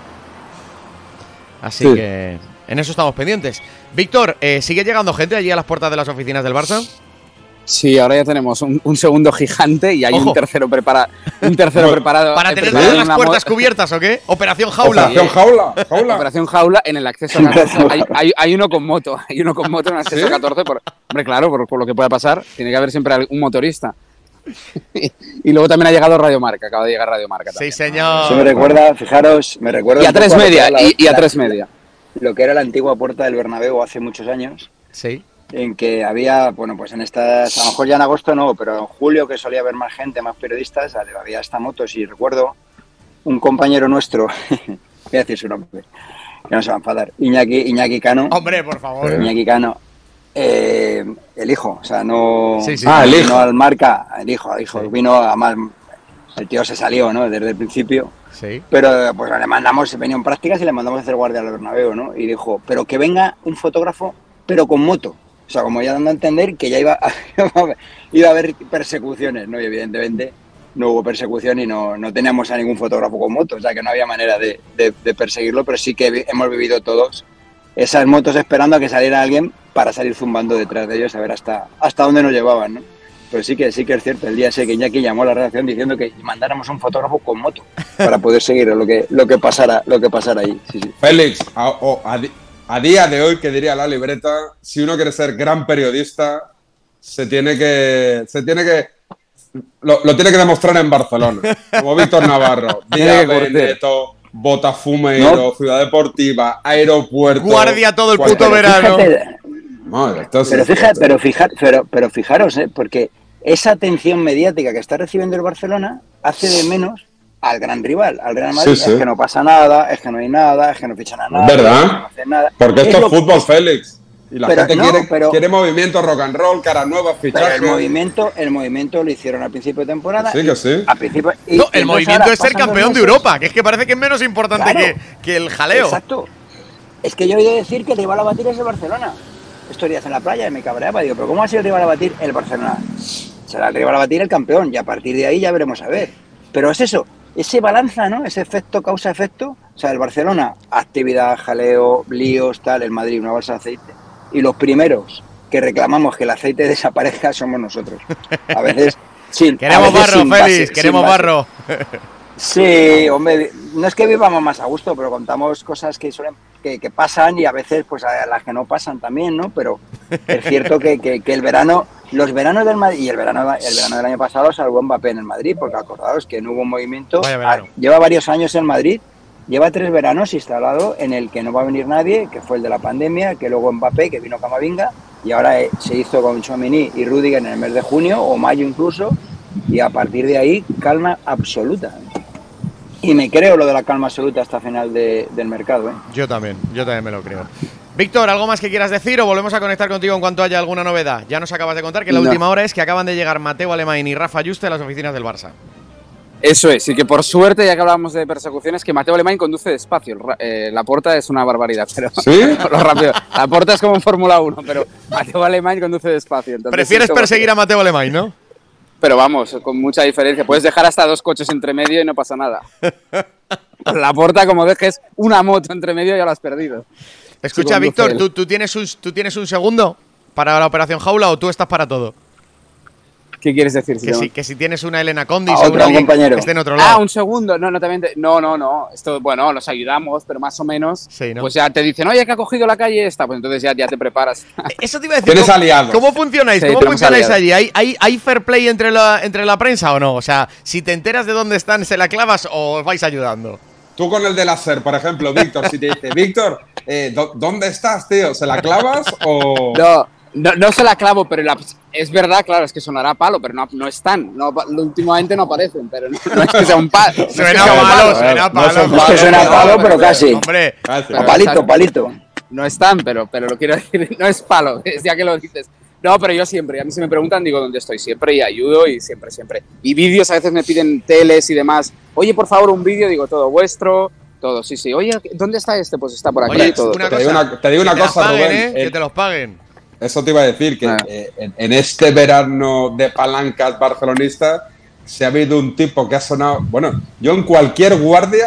Así que en eso estamos pendientes. Víctor, ¿sigue llegando gente allí a las puertas de las oficinas del Barça? Sí, ahora ya tenemos un segundo gigante y hay un tercero preparado. ¿Para tener las puertas cubiertas o qué? Operación Jaula. Operación Jaula. Operación Jaula en el acceso a 14. Hay uno con moto. Hay uno con moto en el acceso a 14. Hombre, claro, por lo que pueda pasar. Tiene que haber siempre un motorista. Y luego también ha llegado Radio Marca. Acaba de llegar Radio Marca también. Sí, señor. Eso me recuerda, fijaros, Y a 3 media. Y a 3 media. Lo que era la antigua puerta del Bernabéu hace muchos años. Sí. En que había, bueno, pues en estas, a lo mejor ya en agosto no, pero en julio, que solía haber más gente, más periodistas, había esta moto. Y recuerdo un compañero nuestro, voy a decir su nombre, que no se va a enfadar, Iñaki Cano. Hombre, por favor. Iñaki Cano, el hijo, o sea, no. Sí. El hijo. Vino al Marca, el hijo, vino a más. El tío se salió, ¿no? Desde el principio. Sí. Pero pues le mandamos, venía en prácticas y le mandamos a hacer guardia al Bernabéu, ¿no? Y dijo, pero que venga un fotógrafo, pero con moto. O sea, como ya dando a entender que ya iba a haber persecuciones, ¿no? Y evidentemente no hubo persecución y no teníamos a ningún fotógrafo con moto. O sea, que no había manera de perseguirlo, pero sí que hemos vivido todos esas motos esperando a que saliera alguien para salir zumbando detrás de ellos a ver hasta dónde nos llevaban, ¿no? Pero sí que es cierto. El día ese que Iñaki llamó a la redacción diciendo que mandáramos un fotógrafo con moto para poder seguir lo que pasara ahí. Sí. Félix, a día de hoy, que diría la libreta, si uno quiere ser gran periodista, lo tiene que demostrar en Barcelona, como Víctor Navarro, Día Benedetto, Botafumeiro, ¿no? Ciudad Deportiva, aeropuerto, guardia todo el puto verano. Pero fijaros, porque esa atención mediática que está recibiendo el Barcelona hace de menos al gran rival, al Real Madrid. Sí. Es que no pasa nada, es que no hay nada, es que no fichan a nada. ¿Verdad? No hacen nada. Porque esto es fútbol, Félix. Y la gente quiere movimiento, rock and roll, caras nuevas, fichajes. Pero el movimiento lo hicieron al principio de temporada. Sí, que sí. El movimiento es ser campeón de Europa, que es que parece que es menos importante que el jaleo. Exacto. Es que yo he oído decir que el rival a batir es el Barcelona. Estos días en la playa y me cabreaba. Digo, ¿pero cómo va a ser el rival a batir el Barcelona? Será el rival a batir el campeón y a partir de ahí ya veremos a ver. Pero es eso, ese balanza, ¿no? Ese efecto causa-efecto. O sea, el Barcelona, actividad, jaleo, líos, tal, el Madrid, una bolsa de aceite. Y los primeros que reclamamos que el aceite desaparezca somos nosotros. A veces, queremos barro, Félix, queremos barro. Sí, hombre, no es que vivamos más a gusto, pero contamos cosas que que pasan y a veces pues a las que no pasan también, ¿no? Pero es cierto que el verano, los veranos del Madrid y el verano del año pasado salvó Mbappé en el Madrid, porque acordaos que no hubo un movimiento. Lleva varios años en Madrid, lleva 3 veranos instalado en el que no va a venir nadie, que fue el de la pandemia, que luego Mbappé, que vino Camavinga, y ahora se hizo con Tchouaméni y Rüdiger en el mes de junio o mayo incluso, y a partir de ahí calma absoluta. Y me creo lo de la calma absoluta hasta final del mercado, ¿eh? Yo también me lo creo. Víctor, ¿algo más que quieras decir o volvemos a conectar contigo en cuanto haya alguna novedad? Ya nos acabas de contar que la última hora es que acaban de llegar Mateu Alemany y Rafa Juste a las oficinas del Barça. Eso es, y que por suerte, ya que hablábamos de persecuciones, que Mateu Alemany conduce despacio. Laporta es una barbaridad, pero ¿sí? Lo rápido. Laporta es como en Fórmula 1, pero Mateu Alemany conduce despacio. Entonces, prefieres perseguir a Mateu Alemany, ¿no? Pero vamos, con mucha diferencia. Puedes dejar hasta 2 coches entre medio y no pasa nada. Laporta, como dejes una moto entre medio, ya lo has perdido. Escucha, Víctor, ¿tú tienes un segundo para la operación jaula o tú estás para todo? ¿Qué quieres decir? Que si tienes una Elena Condis o un compañero que esté en otro lado. Un segundo. No. Esto, bueno, nos ayudamos, pero más o menos. Sí, ¿no? Pues ya te dicen, oye, que ha cogido la calle esta. Pues entonces ya te preparas. Eso te iba a decir. ¿Tienes aliados? ¿Cómo funcionáis? Sí, ¿Cómo funcionáis aliados. allí? ¿Hay fair play entre la prensa o no? O sea, si te enteras de dónde están, ¿se la clavas o os vais ayudando? Tú con el de la SER, por ejemplo, Víctor, si te dice, Víctor, ¿dónde estás, tío? ¿Se la clavas o...? No se la clavo, pero es verdad, claro, es que sonará a palo, pero no están. Últimamente no aparecen, pero no es que sea un palo. Suena palo, suena palo. No es que suena a palo, pero casi. Hombre, A palito. No están, pero lo quiero decir, no es palo, es ya que lo dices. No, pero yo siempre, a mí se me preguntan, digo dónde estoy siempre y ayudo y siempre. Y vídeos, a veces me piden teles y demás. Oye, por favor, un vídeo, digo, todo vuestro, todo, sí. Oye, ¿dónde está este? Pues está por aquí. Oye, todo. Te digo una cosa, Rubén. Que te los paguen. Eso te iba a decir, que en este verano de palancas barcelonistas se ha habido un tipo que ha sonado... Bueno, yo en cualquier guardia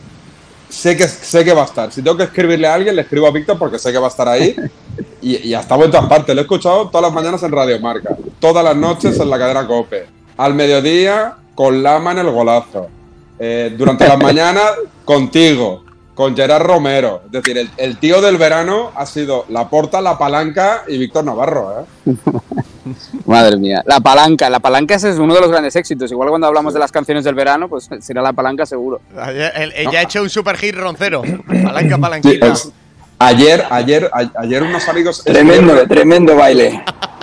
sé que va a estar. Si tengo que escribirle a alguien, le escribo a Víctor porque sé que va a estar ahí. Y ha estado en todas partes. Lo he escuchado todas las mañanas en Radio Marca, todas las noches en la cadena COPE, al mediodía con Lama en el golazo, durante las mañanas contigo, con Gerard Romero. Es decir, el tío del verano ha sido Laporta, La Palanca y Víctor Navarro, ¿eh? Madre mía. La palanca ese es uno de los grandes éxitos. Igual cuando hablamos de las canciones del verano, pues será La Palanca seguro. Ella ha hecho un super hit roncero. Palanquita. Sí, ayer unos amigos... Tremendo baile.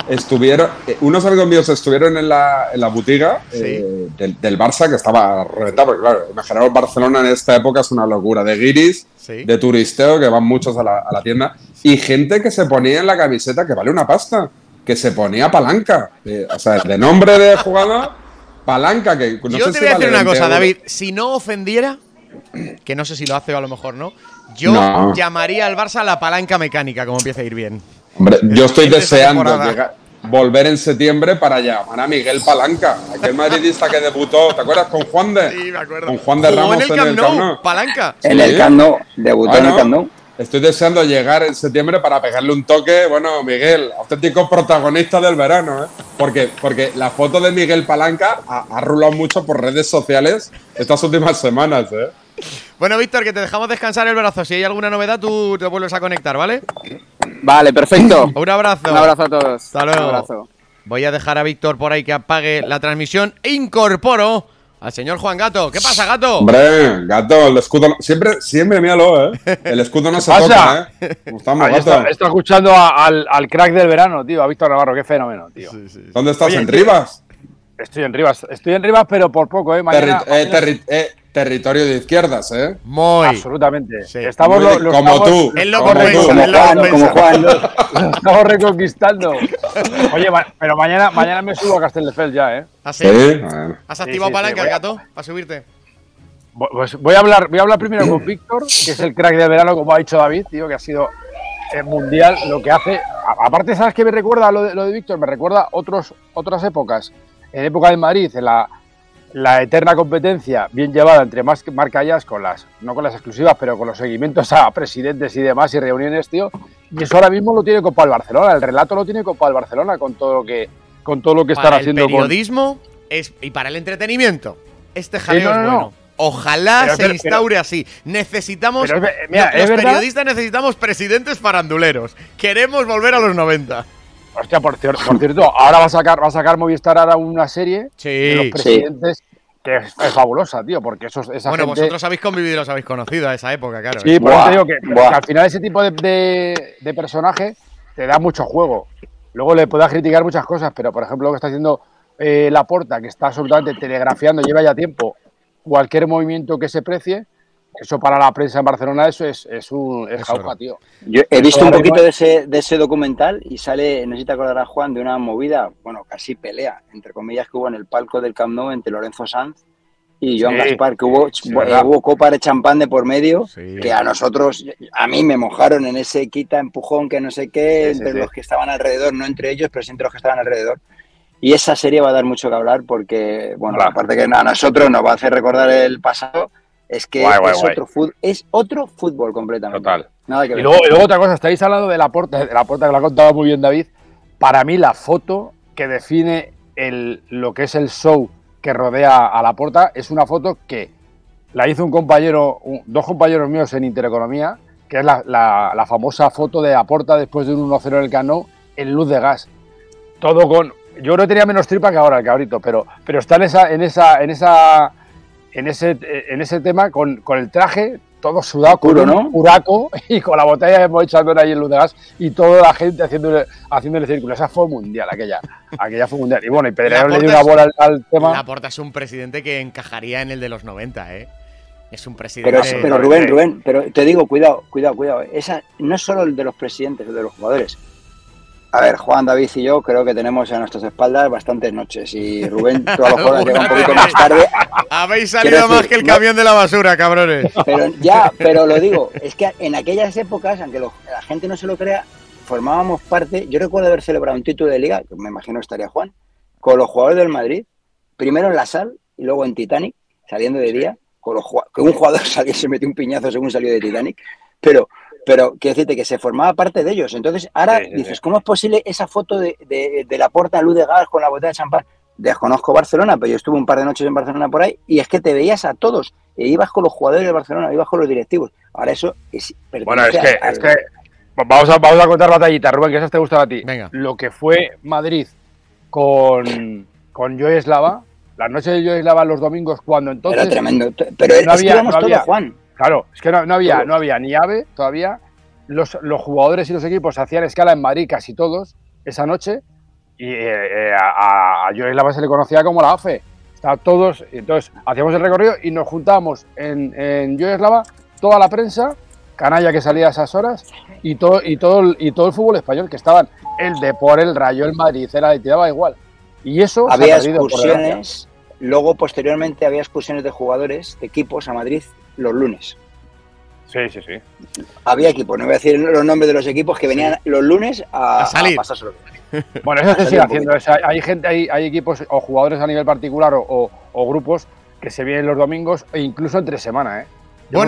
Unos amigos míos estuvieron en la boutiga del Barça, que estaba reventado, porque claro, imaginaros Barcelona en esta época es una locura, de guiris, de turisteo, que van muchos a la tienda, y gente que se ponía en la camiseta, que vale una pasta, que se ponía Palanca, o sea, de nombre de jugada, Palanca, que no yo sé te si voy a decir vale una cosa, 20 euros. David, si no ofendiera, que no sé si lo hace o a lo mejor no, yo llamaría al Barça la palanca mecánica, como empieza a ir bien. Hombre, yo estoy deseando volver en septiembre para llamar a Miguel Palanca, aquel madridista que debutó, ¿te acuerdas? Con Juan de. Sí, me acuerdo. Con Juan de Ramos en el Camp Nou. Palanca. En el Camp Nou, debutó en el Camp Nou. Estoy deseando llegar en septiembre para pegarle un toque. Bueno, Miguel, auténtico protagonista del verano, ¿eh? Porque la foto de Miguel Palanca ha rulado mucho por redes sociales estas últimas semanas, ¿eh? Bueno, Víctor, que te dejamos descansar el brazo. Si hay alguna novedad, tú te vuelves a conectar, ¿vale? Vale, perfecto. Un abrazo. Un abrazo a todos. Hasta luego. Un abrazo. Voy a dejar a Víctor por ahí que apague la transmisión e incorporo al señor Juan Gato. ¿Qué pasa, Gato? Hombre, Gato, el escudo... Siempre míralo, ¿eh? El escudo no se toca, ¿eh? ¿Cómo estamos, Gato? Está escuchando al crack del verano, tío, a Víctor Navarro. Qué fenómeno, tío. Sí. ¿Dónde estás? Oye, ¿En Rivas? Estoy en Rivas, pero por poco, ¿eh? Mañana, Territorio de izquierdas, ¿eh? Muy. Absolutamente. Sí. Estamos Como tú. Él lo Como compensa, tú. él lo compensa. Como Juan. Lo estamos reconquistando. Oye, pero mañana me subo a Castelldefels ya, ¿eh? ¿Ah, sí? Sí, bueno. ¿Has activado Sí, palanca, voy a- Gato, para subirte? Pues voy a hablar primero con Víctor, que es el crack del verano, como ha dicho David, tío, que ha sido mundial lo que hace. Aparte, ¿sabes qué me recuerda lo de Víctor? Me recuerda otras épocas. En época de Madrid, en la eterna competencia bien llevada entre más marcallas no con las exclusivas, pero con los seguimientos a presidentes y demás y reuniones, tío. Y eso ahora mismo lo tiene copado el Barcelona, el relato lo tiene copado el Barcelona con todo lo que están Para haciendo. el periodismo y para el entretenimiento, este jaleo es bueno. No. Ojalá se instaure así. Necesitamos. Mira, los ¿es periodistas necesitamos presidentes faranduleros. Queremos volver a los 90. Hostia, por cierto, ahora va a sacar Movistar ahora una serie de los presidentes que es fabulosa, tío, porque esa gente... vosotros habéis convivido y los habéis conocido a esa época, claro. Sí, por eso te digo que al final ese tipo de personaje te da mucho juego. Luego le puedas criticar muchas cosas, pero por ejemplo lo que está haciendo Laporta, que está absolutamente telegrafiando, lleva ya tiempo cualquier movimiento que se precie, eso para la prensa en Barcelona es jauja, tío. Yo he visto un poquito de ese documental y sale, no sé si te acordarás, Juan, de una movida, bueno, casi pelea, entre comillas, que hubo en el palco del Camp Nou entre Lorenzo Sanz y Joan Gaspar, que hubo copa de champán de por medio, que a mí me mojaron en ese quita, empujón, que no sé qué, entre los que estaban alrededor, no entre ellos, pero sí entre los que estaban alrededor. Y esa serie va a dar mucho que hablar porque, bueno, aparte que a nosotros nos va a hacer recordar el pasado, es que es otro fútbol completamente. Total. Nada que ver. Y luego otra cosa, estáis hablando de Laporta que lo ha contado muy bien David. Para mí la foto que define lo que es el show que rodea a Laporta es una foto que la hizo dos compañeros míos en Intereconomía, que es la famosa foto de Laporta después de un 1-0 en el Camp Nou en luz de gas. Todo con... Yo creo que tenía menos tripa que ahora el cabrito, pero está en ese tema con el traje todo sudado, puro, con un huraco y con la botella de Moët Chandon ahí en luz de gas y toda la gente haciéndole círculo. Esa fue mundial, aquella fue mundial. Y bueno, y Pedrero le dio una bola al tema. Laporta es un presidente que encajaría en el de los 90, ¿eh? Es un presidente... Pero Rubén, pero te digo, cuidado. Esa no es solo el de los presidentes, el de los jugadores. A ver, Juan, David y yo creo que tenemos a nuestras espaldas bastantes noches y Rubén, tú a lo mejor has llegado un poquito más tarde. Habéis salido más que el camión de la basura, cabrones. Pero lo digo, es que en aquellas épocas, aunque la gente no se lo crea, formábamos parte. Yo recuerdo haber celebrado un título de liga, que me imagino estaría Juan, con los jugadores del Madrid, primero en La Sal y luego en Titanic, saliendo de día, que un jugador salió y se metió un piñazo según salió de Titanic, pero quiero decirte que se formaba parte de ellos. Entonces, ahora dices, ¿cómo es posible esa foto de Laporta en luz de gas con la botella de champán? Desconozco Barcelona, pero yo estuve un par de noches en Barcelona por ahí y es que te veías a todos. E ibas con los jugadores de Barcelona, ibas con los directivos. Ahora eso es... Bueno, es que vamos a contar batallita, Rubén, que esas te gustan a ti. Venga. Lo que fue Madrid con Joy Slava, las noches de Joy Slava los domingos, cuando entonces... Era tremendo, pero no había todo, Juan. Claro, es que no había ni AVE todavía. Los jugadores y los equipos hacían escala en Madrid casi todos esa noche y a Joy Slava se le conocía como la AFE. Estaban todos, entonces hacíamos el recorrido y nos juntábamos en Joy Slava toda la prensa, canalla que salía a esas horas y todo el fútbol español que estaban el Depor, el Rayo, el Madrid, le tiraba igual. Y eso había excursiones, luego posteriormente había excursiones de jugadores, de equipos a Madrid los lunes. Sí. Había equipos, no voy a decir los nombres de los equipos que venían los lunes a salir. A pasárselo. Bueno, eso se sigue haciendo. O sea, hay equipos o jugadores a nivel particular o grupos que se vienen los domingos e incluso entre semana, ¿eh?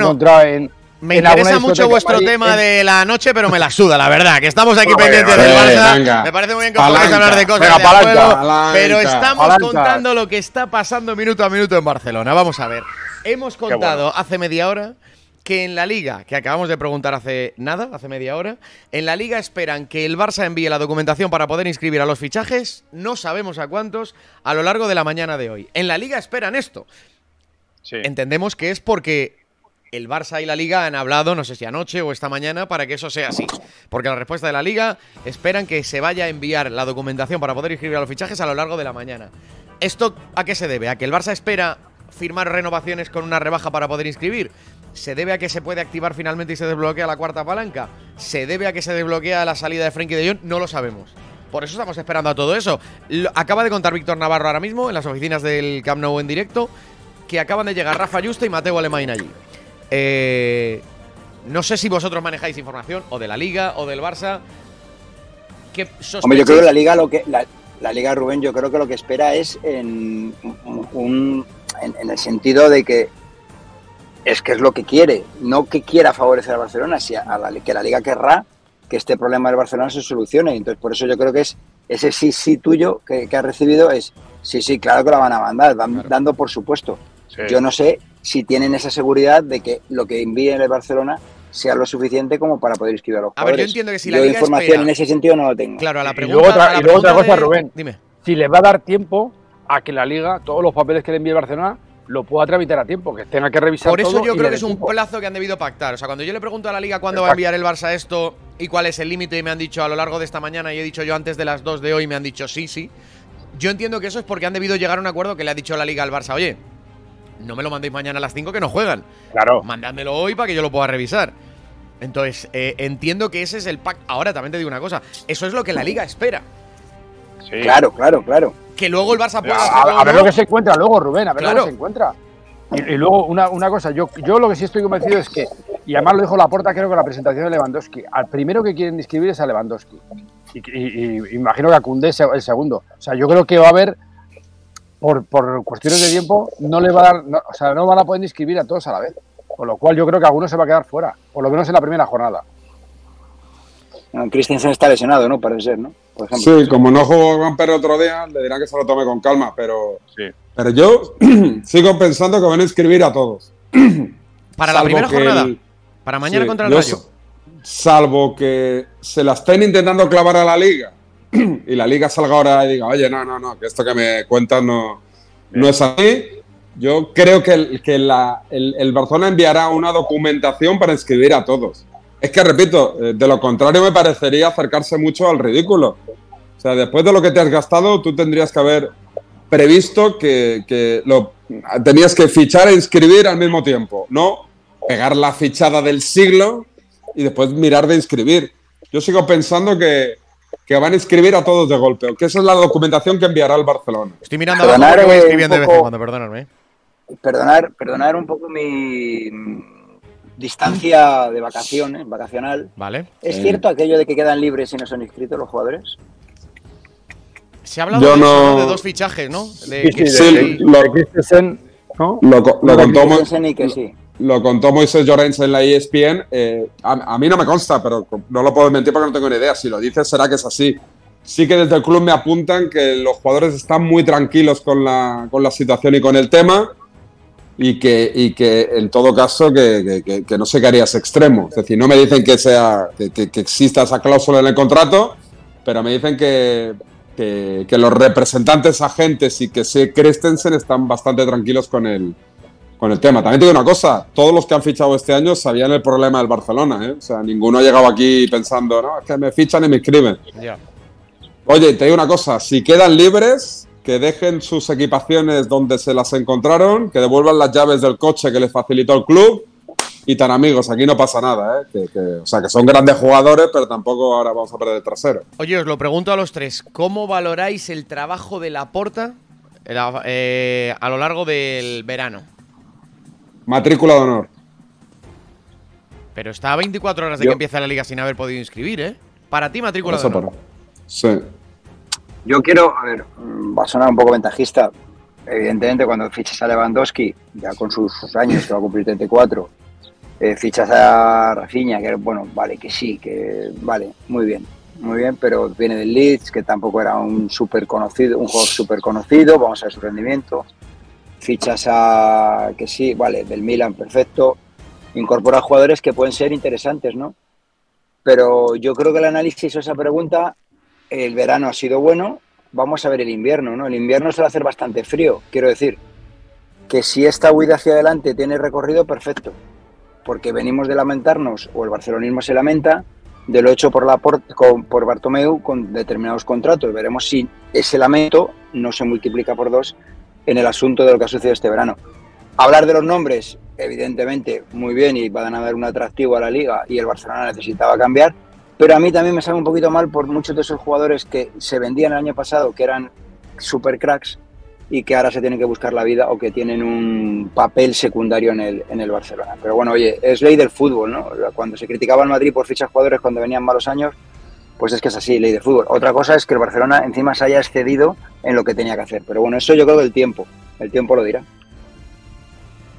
Me interesa mucho vuestro tema de la noche, pero me la suda, la verdad, que estamos aquí pendientes del Barça. Me parece muy bien que os podáis hablar de cosas de juego, pero estamos contando lo que está pasando minuto a minuto en Barcelona. Vamos a ver. Hemos contado hace media hora que en la Liga, que acabamos de preguntar hace media hora, en la Liga esperan que el Barça envíe la documentación para poder inscribir a los fichajes, no sabemos a cuántos, a lo largo de la mañana de hoy. En la Liga esperan esto. Sí. Entendemos que es porque el Barça y la Liga han hablado, no sé si anoche o esta mañana, para que eso sea así. Porque la respuesta de la Liga esperan que se vaya a enviar la documentación para poder inscribir a los fichajes a lo largo de la mañana. ¿Esto a qué se debe? ¿A que el Barça espera firmar renovaciones con una rebaja para poder inscribir? ¿Se debe a que se puede activar finalmente y se desbloquea la cuarta palanca? ¿Se debe a que se desbloquea la salida de Frenkie de Jong? No lo sabemos. Por eso estamos esperando a todo eso. Acaba de contar Víctor Navarro ahora mismo en las oficinas del Camp Nou en directo que acaban de llegar Rafa Juste y Mateu Alemany allí. No sé si vosotros manejáis información o de la Liga o del Barça. Hombre, yo creo que la Liga la Liga, Rubén, yo creo que lo que espera es en en el sentido de que es lo que quiere, no que quiera favorecer a Barcelona, sino que la Liga querrá que este problema del Barcelona se solucione. Entonces, por eso yo creo que es ese sí tuyo que has recibido es sí, claro que la van a mandar, dando por supuesto. Sí. Yo no sé si tienen esa seguridad de que lo que envíen el Barcelona sea lo suficiente como para poder inscribir a los jugadores. A ver, yo entiendo que si la Liga información espera, en ese sentido no lo tengo. Claro, a la Y pregunta... luego otra cosa, Rubén. Dime. Si les va a dar tiempo a que la Liga, todos los papeles que le envíe el Barcelona, lo pueda tramitar a tiempo, que tenga que revisar Por eso todo yo creo que es tiempo. un plazo que han debido pactar. O sea, cuando yo le pregunto a la Liga cuándo va a enviar el Barça esto y cuál es el límite, y me han dicho a lo largo de esta mañana, y he dicho yo antes de las 2 de hoy, me han dicho sí. Yo entiendo que eso es porque han debido llegar a un acuerdo que le ha dicho la Liga al Barça, oye, no me lo mandéis mañana a las 5 que no juegan. Claro. Mandádmelo hoy para que yo lo pueda revisar. Entonces, entiendo que ese es el pacto. Ahora, también te digo una cosa, eso es lo que la Liga espera. Sí. Claro. Que luego el Barça pueda hacerlo, a ver ¿no? lo que se encuentra luego, Rubén, a ver Claro. lo que se encuentra. Y luego, una cosa, yo lo que sí estoy convencido es que, y además lo dijo Laporta, creo que en la presentación de Lewandowski, al primero que quieren inscribir es a Lewandowski. Y imagino que a Koundé el segundo. O sea, yo creo que va a haber, por cuestiones de tiempo, no le va a dar, no van a poder inscribir a todos a la vez. Con lo cual yo creo que alguno se va a quedar fuera, por lo menos en la primera jornada. Bueno, Christensen está lesionado, ¿no? Parece ser, ¿no? Por ejemplo. Sí, como no jugó Gamper el otro día, le dirán que se lo tome con calma, pero yo sigo pensando que van a inscribir a todos. Para la primera jornada. Para mañana contra el Rayo. Salvo que se la estén intentando clavar a la Liga y la Liga salga ahora y diga, oye, no, que esto que me cuentan no es así. Yo creo que el Barcelona enviará una documentación para inscribir a todos. Es que, repito, de lo contrario me parecería acercarse mucho al ridículo. O sea, después de lo que te has gastado, tú tendrías que haber previsto que tenías que fichar e inscribir al mismo tiempo, no pegar la fichada del siglo y después mirar de inscribir. Yo sigo pensando que van a inscribir a todos de golpe, que esa es la documentación que enviará el Barcelona. Estoy mirando abajo porque voy escribiendo de vez en cuando, perdonadme. Perdonar un poco mi distancia de vacacional. Vale. ¿Es cierto aquello de que quedan libres si no son inscritos los jugadores? Se ha hablado de, eso, ¿no? De dos fichajes, ¿no? De Christensen, ¿no? Lo contó Moisés Llorens en la ESPN. A mí no me consta, pero no lo puedo mentir porque no tengo ni idea. Si lo dices, será que es así. Sí que desde el club me apuntan que los jugadores están muy tranquilos con la situación y con el tema. Y que en todo caso que no se quedaría ese extremo. Es decir, no me dicen que exista esa cláusula en el contrato, pero me dicen que los representantes agentes y que Christensen están bastante tranquilos con el tema. También te digo una cosa, todos los que han fichado este año sabían el problema del Barcelona, ¿eh? O sea, ninguno ha llegado aquí pensando, no, es que me fichan y me inscriben. Yeah. Oye, te digo una cosa, si quedan libres, que dejen sus equipaciones donde se las encontraron, que devuelvan las llaves del coche que les facilitó el club y tan amigos, aquí no pasa nada, ¿eh? O sea, que son grandes jugadores, pero tampoco ahora vamos a perder el trasero. Oye, os lo pregunto a los tres, ¿cómo valoráis el trabajo de Laporta a lo largo del verano? Matrícula de honor. Pero está a 24 horas de que empiece la Liga sin haber podido inscribir, ¿eh? Para ti, matrícula de honor. Sí. Yo quiero, a ver, va a sonar un poco ventajista. Evidentemente, cuando fichas a Lewandowski, ya con sus años, que va a cumplir 34, fichas a Rafinha, que bueno, vale, que sí, que vale, muy bien, pero viene del Leeds, que tampoco era un jugador súper conocido, vamos a ver su rendimiento. Fichas a, que sí, vale, del Milan, perfecto. Incorpora jugadores que pueden ser interesantes, ¿no? Pero yo creo que el análisis o esa pregunta, el verano ha sido bueno, vamos a ver el invierno, ¿no? El invierno suele hacer bastante frío, quiero decir, que si esta huida hacia adelante tiene recorrido, perfecto, porque venimos de lamentarnos, o el barcelonismo se lamenta, de lo hecho por Bartomeu con determinados contratos. Veremos si ese lamento no se multiplica por 2 en el asunto de lo que ha sucedido este verano. Hablar de los nombres, evidentemente, muy bien, y van a dar un atractivo a la Liga, y el Barcelona necesitaba cambiar, pero a mí también me sabe un poquito mal por muchos de esos jugadores que se vendían el año pasado, que eran super cracks, y que ahora se tienen que buscar la vida o que tienen un papel secundario en el Barcelona. Pero bueno, oye, es ley del fútbol, ¿no? Cuando se criticaba al Madrid por fichar jugadores cuando venían malos años, pues es que es así, ley del fútbol. Otra cosa es que el Barcelona encima se haya excedido en lo que tenía que hacer. Pero bueno, eso yo creo que el tiempo lo dirá.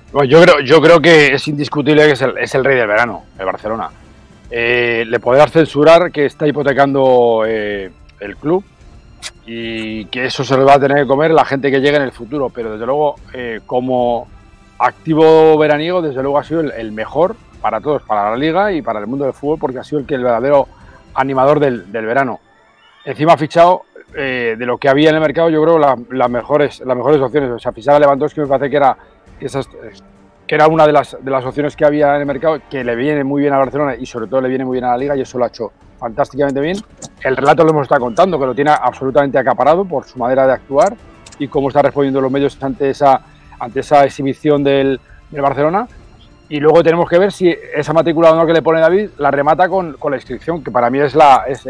Bueno, yo creo que es indiscutible que es el rey del verano, el Barcelona. Le podrás censurar que está hipotecando el club y que eso se lo va a tener que comer la gente que llegue en el futuro, pero desde luego como activo veraniego, desde luego ha sido el mejor para todos, para la liga y para el mundo del fútbol, porque ha sido el verdadero animador del verano. Encima ha fichado de lo que había en el mercado, yo creo las mejores opciones. O sea, fichar a Lewandowski me parece que era una de las opciones que había en el mercado, que le viene muy bien a Barcelona y sobre todo le viene muy bien a la liga, y eso lo ha hecho fantásticamente bien. El relato lo hemos estado contando, que lo tiene absolutamente acaparado por su manera de actuar y cómo está respondiendo los medios ante esa exhibición del Barcelona. Y luego tenemos que ver si esa matrícula de honor que le pone David la remata con la inscripción, que para mí es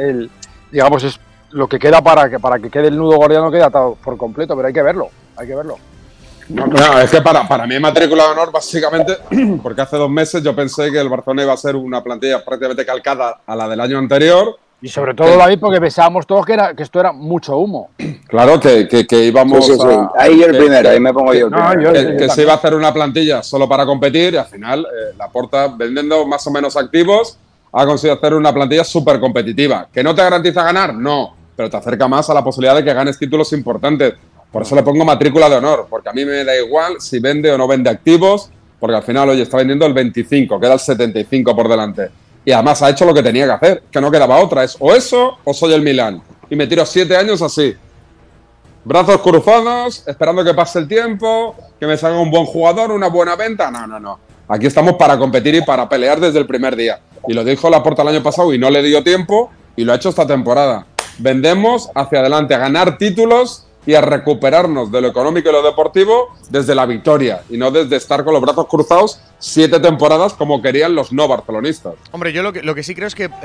lo que queda para que quede el nudo gordiano, quede atado por completo, pero hay que verlo. No, es que para mí matrícula de honor básicamente, porque hace 2 meses yo pensé que el Barcelona iba a ser una plantilla prácticamente calcada a la del año anterior. Y sobre todo, David, porque pensábamos todos que esto era mucho humo. Claro, que íbamos sí. Ahí yo el primero, ahí me pongo yo. Que se iba a hacer una plantilla solo para competir, y al final Laporta, vendiendo más o menos activos, ha conseguido hacer una plantilla súper competitiva. ¿Que no te garantiza ganar? No, pero te acerca más a la posibilidad de que ganes títulos importantes. Por eso le pongo matrícula de honor, porque a mí me da igual si vende o no vende activos, porque al final, oye, está vendiendo el 25, queda el 75 por delante. Y además ha hecho lo que tenía que hacer, que no quedaba otra. Es o eso o soy el Milán. Y me tiro 7 años así. Brazos cruzados, esperando que pase el tiempo, que me salga un buen jugador, una buena venta. No. Aquí estamos para competir y para pelear desde el primer día. Y lo dijo Laporta el año pasado y no le dio tiempo, y lo ha hecho esta temporada. Vendemos hacia adelante, a ganar títulos y a recuperarnos de lo económico y lo deportivo desde la victoria, y no desde estar con los brazos cruzados 7 temporadas como querían los no barcelonistas. Hombre, yo lo que sí creo es que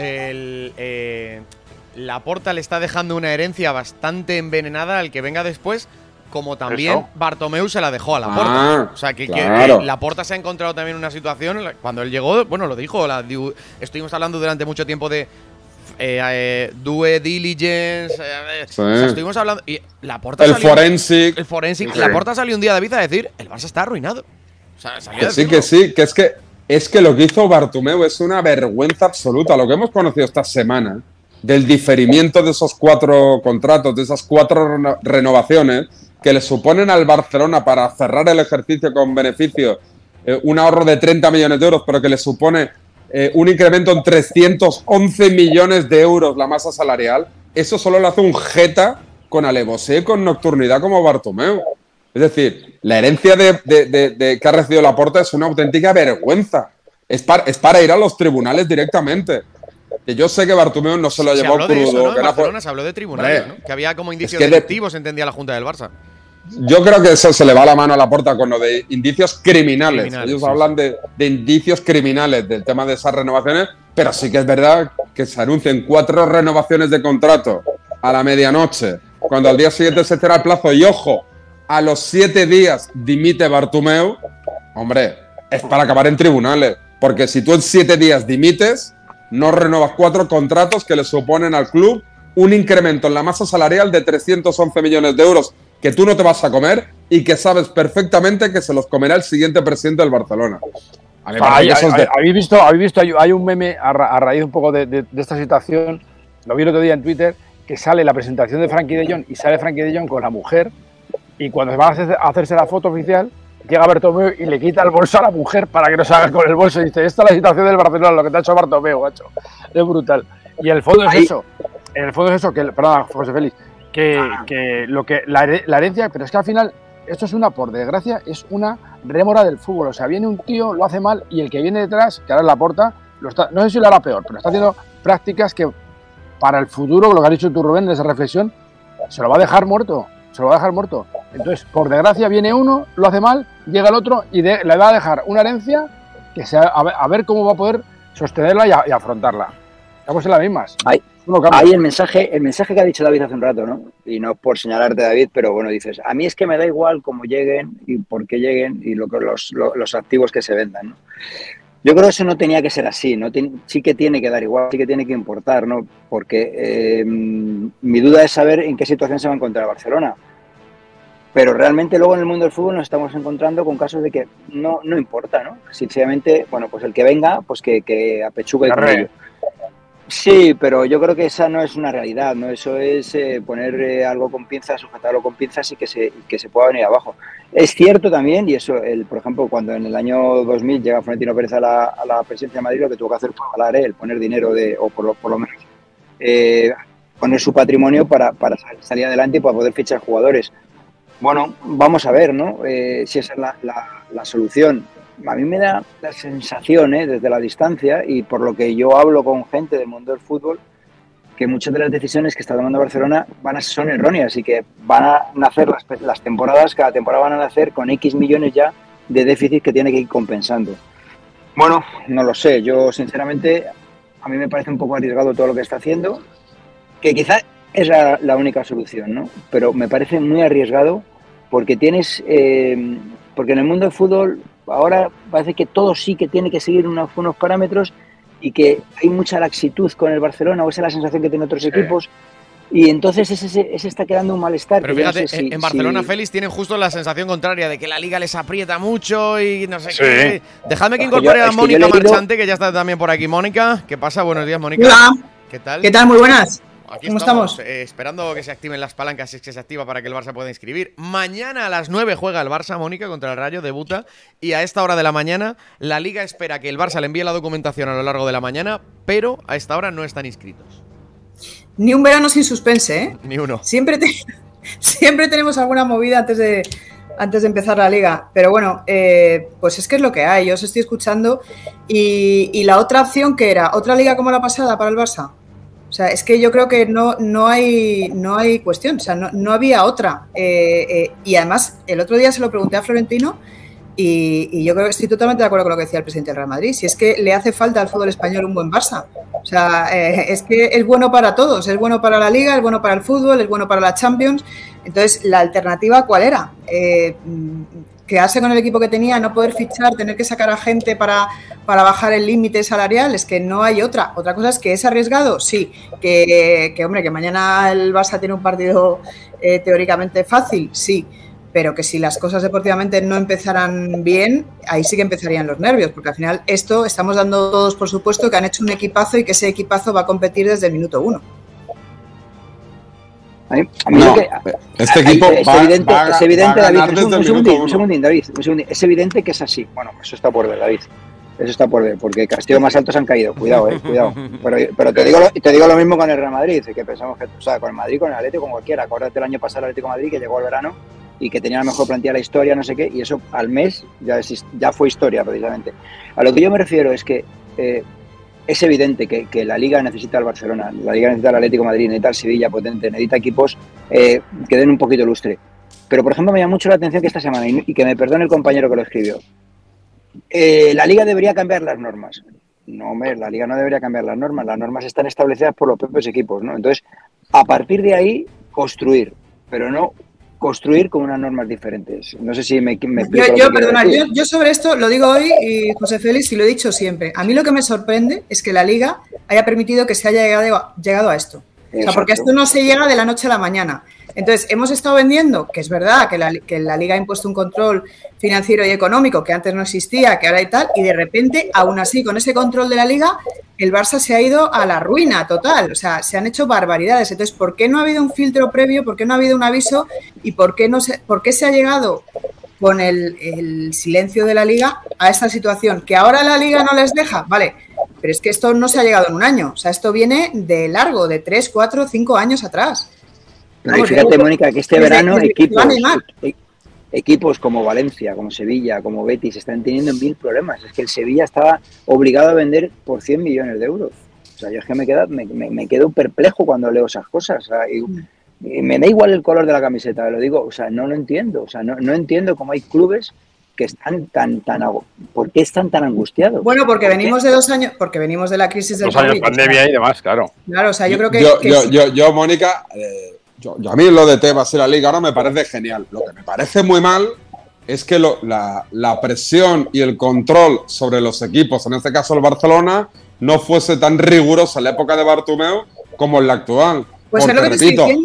Laporta le está dejando una herencia bastante envenenada al que venga después, como también Bartomeu se la dejó a Laporta. O sea, que Laporta se ha encontrado también en una situación, cuando él llegó, bueno, lo dijo, estuvimos hablando durante mucho tiempo de due diligence, sí. O sea, estuvimos hablando y Laporta el forensic, sí. Laporta salió un día, David, a decir el Barça está arruinado. O sea, que es que lo que hizo Bartomeu es una vergüenza absoluta. Lo que hemos conocido esta semana del diferimiento de esos 4 contratos, de esas 4 renovaciones que le suponen al Barcelona para cerrar el ejercicio con beneficio un ahorro de 30 millones de euros, pero que le supone un incremento en 311 millones de euros la masa salarial. Eso solo lo hace un jeta con alevosía, con nocturnidad como Bartomeu. Es decir, la herencia que ha recibido Laporta es una auténtica vergüenza. Es para ir a los tribunales directamente. Que yo sé que Bartomeu no se lo ha llevado crudo. Eso, ¿no? En Barcelona se habló de tribunales, ¿no? Que había como indicios delictivos, entendía la Junta del Barça. Yo creo que eso se le va la mano a Laporta con lo de indicios criminales. Ellos hablan de indicios criminales del tema de esas renovaciones, pero sí que es verdad que se anuncien 4 renovaciones de contrato a la medianoche, cuando al día siguiente se cierra el plazo y, ojo, a los 7 días dimite Bartomeu. Hombre, es para acabar en tribunales, porque si tú en 7 días dimites, no renovas 4 contratos que le suponen al club un incremento en la masa salarial de 311 millones de euros que tú no te vas a comer y que sabes perfectamente que se los comerá el siguiente presidente del Barcelona. ¿Habéis visto? Hay un meme a raíz un poco de esta situación, lo vi el otro día en Twitter, que sale la presentación de Frenkie de Jong y sale Frenkie de Jong con la mujer, y cuando va a hacerse la foto oficial, llega Bartomeu y le quita el bolso a la mujer para que no se haga con el bolso, y dice: esta es la situación del Barcelona, lo que te ha hecho Bartomeu, macho. Es brutal. Y en el fondo es eso. Perdona, José Félix, la herencia, pero es que al final esto es por desgracia, es una rémora del fútbol. O sea, viene un tío, lo hace mal, y el que viene detrás, que ahora es Laporta, no sé si lo hará peor, pero está haciendo prácticas que para el futuro, lo que has dicho tú, Rubén, en esa reflexión, se lo va a dejar muerto. Entonces, por desgracia, viene uno, lo hace mal, llega el otro y le va a dejar una herencia que sea, a ver cómo va a poder sostenerla y afrontarla. Estamos en las mismas. Hay el mensaje que ha dicho David hace un rato, ¿no? Y no por señalarte, David, pero bueno, dices, a mí es que me da igual cómo lleguen y por qué lleguen y los activos que se vendan, ¿no? Yo creo que eso no tenía que ser así, ¿no? Sí que tiene que dar igual, sí que tiene que importar, ¿no? Porque mi duda es saber en qué situación se va a encontrar Barcelona. Pero realmente luego en el mundo del fútbol nos estamos encontrando con casos de que no importa, ¿no? Sencillamente, bueno, pues el que venga, pues que apechugue con ello. Sí, pero yo creo que esa no es una realidad, ¿no? Eso es poner algo con pinzas, sujetarlo con pinzas y que se pueda venir abajo. Es cierto también, y eso, por ejemplo, cuando en el año 2000 llega Florentino Pérez a la presidencia de Madrid, lo que tuvo que hacer fue avalar el poner dinero o por lo menos poner su patrimonio para salir adelante y para poder fichar jugadores. Bueno, vamos a ver, ¿no? Si esa es la solución. A mí me da la sensación, desde la distancia y por lo que yo hablo con gente del mundo del fútbol, que muchas de las decisiones que está tomando Barcelona son erróneas y que van a nacer las temporadas, cada temporada van a nacer con X millones ya de déficit que tiene que ir compensando. Bueno, no lo sé. Yo, sinceramente, a mí me parece un poco arriesgado todo lo que está haciendo, que quizás es la única solución, ¿no? Pero me parece muy arriesgado porque porque en el mundo del fútbol ahora parece que todo sí que tiene que seguir unos parámetros y que hay mucha laxitud con el Barcelona, o esa es la sensación que tienen otros equipos, y entonces ese está quedando un malestar. Pero fíjate, no sé en Barcelona, Félix, tienen justo la sensación contraria de que la Liga les aprieta mucho y no sé qué. Dejadme que incorpore a Mónica Marchante, que ya está también por aquí. Mónica, ¿qué pasa? Buenos días, Mónica. Hola. ¿Qué tal? ¿Qué tal? Muy buenas. Aquí ¿Cómo estamos? Esperando que se activen las palancas, si es que se activa, para que el Barça pueda inscribir. Mañana a las 9 juega el Barça, Mónica, contra el Rayo, debuta. Y a esta hora de la mañana, la Liga espera que el Barça le envíe la documentación a lo largo de la mañana, pero a esta hora no están inscritos. Ni un verano sin suspense, ¿eh? Ni uno. Siempre tenemos alguna movida antes de empezar la Liga. Pero bueno, pues es que es lo que hay. Yo os estoy escuchando. Y la otra opción, ¿qué era? ¿Otra Liga como la pasada para el Barça? O sea, es que yo creo que no hay cuestión, o sea, no había otra. Y además, el otro día se lo pregunté a Florentino y yo creo que estoy totalmente de acuerdo con lo que decía el presidente del Real Madrid. Si es que le hace falta al fútbol español un buen Barça. O sea, es que es bueno para todos, es bueno para la Liga, es bueno para el fútbol, es bueno para la Champions. Entonces, ¿la alternativa cuál era? Quedarse con el equipo que tenía, no poder fichar, tener que sacar a gente para bajar el límite salarial, es que no hay otra. Otra cosa es que es arriesgado, sí, que mañana el Barça tiene un partido teóricamente fácil, sí, pero que si las cosas deportivamente no empezaran bien, ahí sí que empezarían los nervios, porque al final estamos dando todos por supuesto que han hecho un equipazo y que ese equipazo va a competir desde el minuto 1. Este equipo es evidente, David, un segundín, David, es evidente que es así. Bueno, eso está por ver, David. Eso está por ver, porque castillos más altos han caído. Cuidado, cuidado. Pero te digo lo mismo con el Real Madrid, que pensamos que, o sea, con el Madrid, con el Atlético, con cualquiera. Acuérdate el año pasado el Atlético de Madrid, que llegó al verano y que tenía la mejor plantilla de la historia, no sé qué, y eso al mes ya fue historia, precisamente. A lo que yo me refiero es que es evidente que la Liga necesita al Barcelona, la Liga necesita al Atlético de Madrid, necesita al Sevilla potente, necesita equipos que den un poquito lustre. Pero, por ejemplo, me llama mucho la atención que esta semana, y que me perdone el compañero que lo escribió, la Liga debería cambiar las normas. No, hombre, la Liga no debería cambiar las normas están establecidas por los propios equipos, ¿no? Entonces, a partir de ahí, construir, pero no construir con unas normas diferentes. No sé si me explico. Yo sobre esto lo digo hoy, y José Félix, y lo he dicho siempre. A mí lo que me sorprende es que la Liga haya permitido que se haya llegado a esto. O sea, porque esto no se llega de la noche a la mañana. Entonces, hemos estado vendiendo, que es verdad que la Liga ha impuesto un control financiero y económico que antes no existía, que ahora hay tal, y de repente, aún así, con ese control de la Liga, el Barça se ha ido a la ruina total. O sea, se han hecho barbaridades. Entonces, ¿por qué no ha habido un filtro previo? ¿Por qué no ha habido un aviso? ¿Y por qué se ha llegado con el silencio de la Liga a esta situación? ¿Que ahora la Liga no les deja? Vale, pero es que esto no se ha llegado en un año. O sea, esto viene de largo, de 3, 4, 5 años atrás. Pero fíjate, Mónica, que este verano equipos como Valencia, como Sevilla, como Betis están teniendo 1000 problemas. Es que el Sevilla estaba obligado a vender por 100 millones de euros. O sea, yo es que me quedo perplejo cuando leo esas cosas. O sea, y me da igual el color de la camiseta, lo digo. O sea, no lo entiendo. O sea, no entiendo cómo hay clubes que están ¿por qué están tan angustiados? Bueno, porque venimos de 2 años, porque venimos de la crisis del COVID. 2 años de pandemia y demás, claro. Claro, o sea, yo creo que... Yo Mónica... a mí lo de Tebas y la Liga ahora me parece genial. Lo que me parece muy mal es que la presión y el control sobre los equipos, en este caso el Barcelona, no fuese tan riguroso en la época de Bartomeu como en la actual. Pues es lo que te estoy diciendo.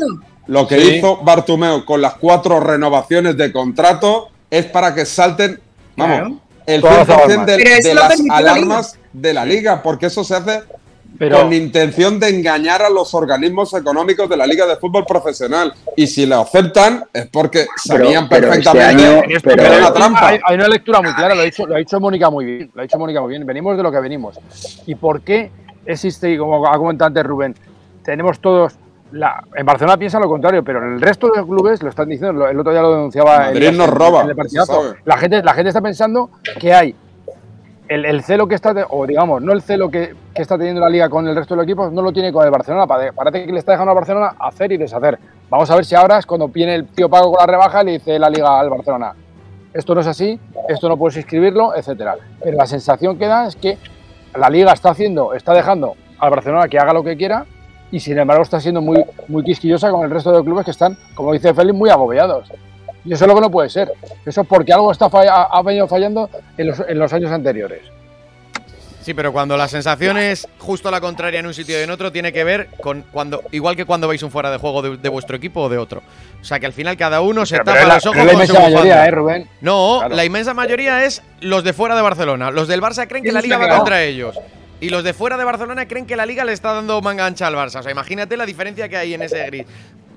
lo que hizo Bartomeu con las 4 renovaciones de contrato es para que salten, vamos, el 100% de las alarmas de la liga, porque eso se hace con intención de engañar a los organismos económicos de la Liga de Fútbol Profesional. Y si lo aceptan es porque sabían perfectamente que era una trampa. Hay una lectura muy clara, lo ha dicho Mónica muy bien. Venimos de lo que venimos. ¿Y por qué existe, y como ha comentado antes Rubén, tenemos todos... en Barcelona piensa lo contrario, pero en el resto de los clubes lo están diciendo, el otro día lo denunciaba Madrid nos roba, el partidazo. La gente está pensando que hay el celo que está, o digamos, no el celo que está teniendo la Liga con el resto de los equipos, no lo tiene con el Barcelona. Parece que le está dejando a Barcelona hacer y deshacer. Vamos a ver si ahora es cuando viene el tío Paco con la rebaja y le dice la Liga al Barcelona: esto no es así, esto no puedes inscribirlo, etcétera. Pero la sensación que da es que la Liga está dejando al Barcelona que haga lo que quiera, y sin embargo está siendo muy, muy quisquillosa con el resto de los clubes que están, como dice Félix, muy agobiados. Y eso es lo que no puede ser. Eso es porque algo ha venido fallando en los años anteriores. Sí, pero cuando la sensación es justo la contraria en un sitio y en otro, tiene que ver con igual que cuando veis un fuera de juego de vuestro equipo o de otro. O sea, que al final cada uno se tapa los ojos con su mayoría, Rubén. No, claro. La inmensa mayoría es los de fuera de Barcelona. Los del Barça creen que la Liga va contra ellos. Y los de fuera de Barcelona creen que la Liga le está dando manga ancha al Barça. O sea, imagínate la diferencia que hay en ese grid.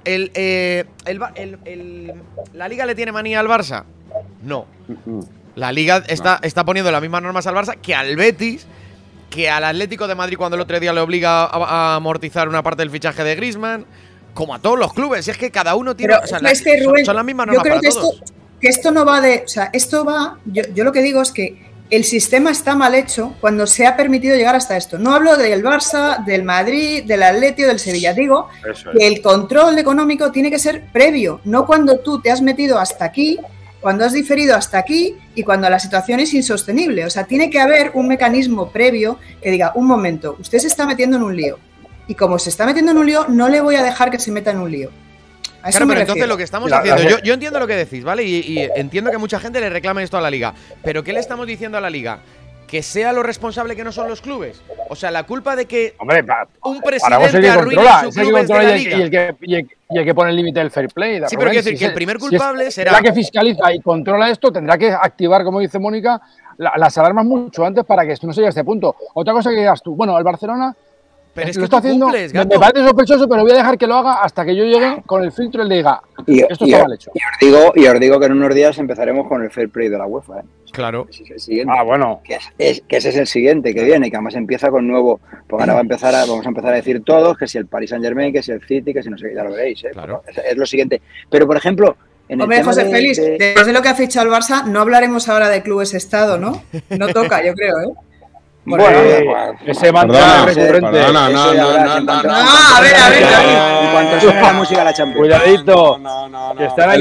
¿La Liga le tiene manía al Barça? No. La Liga está poniendo las mismas normas al Barça que al Betis, que al Atlético de Madrid cuando el otro día le obliga a amortizar una parte del fichaje de Griezmann, como a todos los clubes. Y es que cada uno tiene... Pero, o sea, Rubén, son las mismas normas para todos. Que esto no va de... O sea, esto va... Yo lo que digo es que el sistema está mal hecho cuando se ha permitido llegar hasta esto. No hablo del Barça, del Madrid, del Atleti o del Sevilla. Digo que el control económico tiene que ser previo, no cuando tú te has metido hasta aquí, cuando has diferido hasta aquí y cuando la situación es insostenible. O sea, tiene que haber un mecanismo previo que diga: un momento, usted se está metiendo en un lío. Y como se está metiendo en un lío, no le voy a dejar que se meta en un lío. Claro, pero entonces lo que estamos haciendo, yo entiendo lo que decís, ¿vale? Y entiendo que mucha gente le reclame esto a la Liga. Pero ¿qué le estamos diciendo a la Liga? ¿Que sea lo responsable que no son los clubes? O sea, la culpa de que un presidente arruine su club de la Liga. Y el que pone el límite del fair play. Sí, pero quiero decir que el primer culpable será... La que fiscaliza y controla esto tendrá que activar, como dice Mónica, las alarmas mucho antes para que esto no se llegue a este punto. Otra cosa que digas tú: bueno, el Barcelona... Pero es lo que está haciendo, cumples, me parece sospechoso, pero voy a dejar que lo haga hasta que yo llegue con el filtro y le diga: esto está mal hecho. Y os digo que en unos días empezaremos con el fair play de la UEFA. Claro. Ese es el siguiente. Bueno. Que ese es el siguiente que viene, que además empieza con nuevo. Pues ahora vamos a empezar a decir todos que si el Paris Saint-Germain, que si el City, que si no sé qué, ya lo veréis. Claro. Es lo siguiente. Pero, por ejemplo... Hombre, José Félix, después de lo que ha fichado el Barça, no hablaremos ahora de clubes estado, ¿no? No toca, yo creo, ¿eh? Bueno, ese mantra recurrente. No. A ver. En cuanto suene la música, la Champions. Cuidadito. No.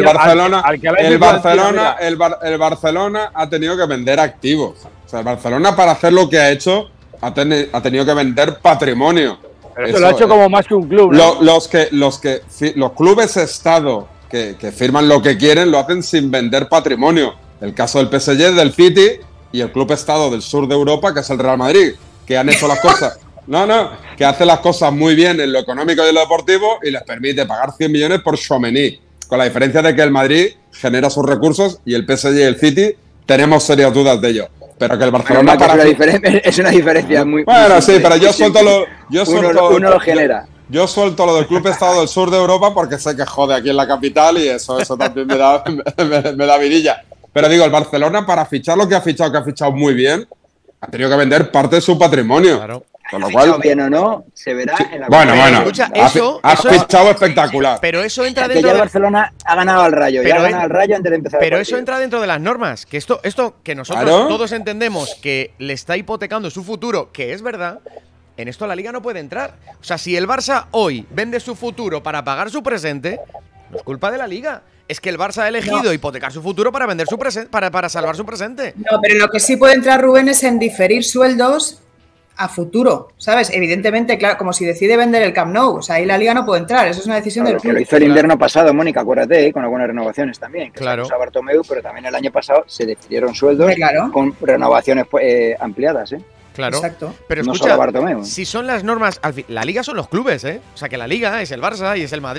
El Barcelona ha tenido que vender activos. O sea, el Barcelona, para hacer lo que ha hecho, ha tenido que vender patrimonio. Pero esto lo ha hecho como más que un club, ¿no? Los clubes Estado que firman lo que quieren lo hacen sin vender patrimonio. El caso del PSG, del City y el club Estado del sur de Europa, que es el Real Madrid, que han hecho las cosas... que hace las cosas muy bien en lo económico y en lo deportivo y les permite pagar 100 millones por Tchouaméni, con la diferencia de que el Madrid genera sus recursos y el PSG y el City tenemos serias dudas de ello. Pero que el Barcelona... Es una diferencia muy... Bueno, sí, pero yo suelto lo... Uno lo genera. Yo suelto lo del club Estado del sur de Europa porque sé que jode aquí en la capital y eso también me da vidilla. Pero digo, el Barcelona, para fichar lo que ha fichado muy bien, ha tenido que vender parte de su patrimonio. Claro. Con lo cual, bien o no, se verá en la... Bueno. Escucha, has fichado espectacular. Pero eso entra que dentro ya de... Barcelona ha ganado al Rayo. Ya ha ganado al Rayo antes de empezar. Pero eso entra dentro de las normas. Que esto que nosotros todos entendemos que le está hipotecando su futuro, que es verdad, en esto la Liga no puede entrar. O sea, si el Barça hoy vende su futuro para pagar su presente, no es culpa de la Liga. Es que el Barça ha elegido hipotecar su futuro para vender su presente, para salvar su presente. No, pero lo que sí puede entrar, Rubén, es en diferir sueldos a futuro, ¿sabes? Evidentemente, claro, como si decide vender el Camp Nou. O sea, ahí la Liga no puede entrar. Eso es una decisión del club. Que lo hizo el invierno pasado, Mónica, acuérdate, con algunas renovaciones también. Que claro. Se puso a Bartomeu, pero también el año pasado se decidieron sueldos con renovaciones ampliadas, ¿eh? Claro. Exacto. Pero no escucha, solo Bartomeu. si son las normas... La Liga son los clubes, ¿eh? O sea, que la Liga es el Barça y es el Madrid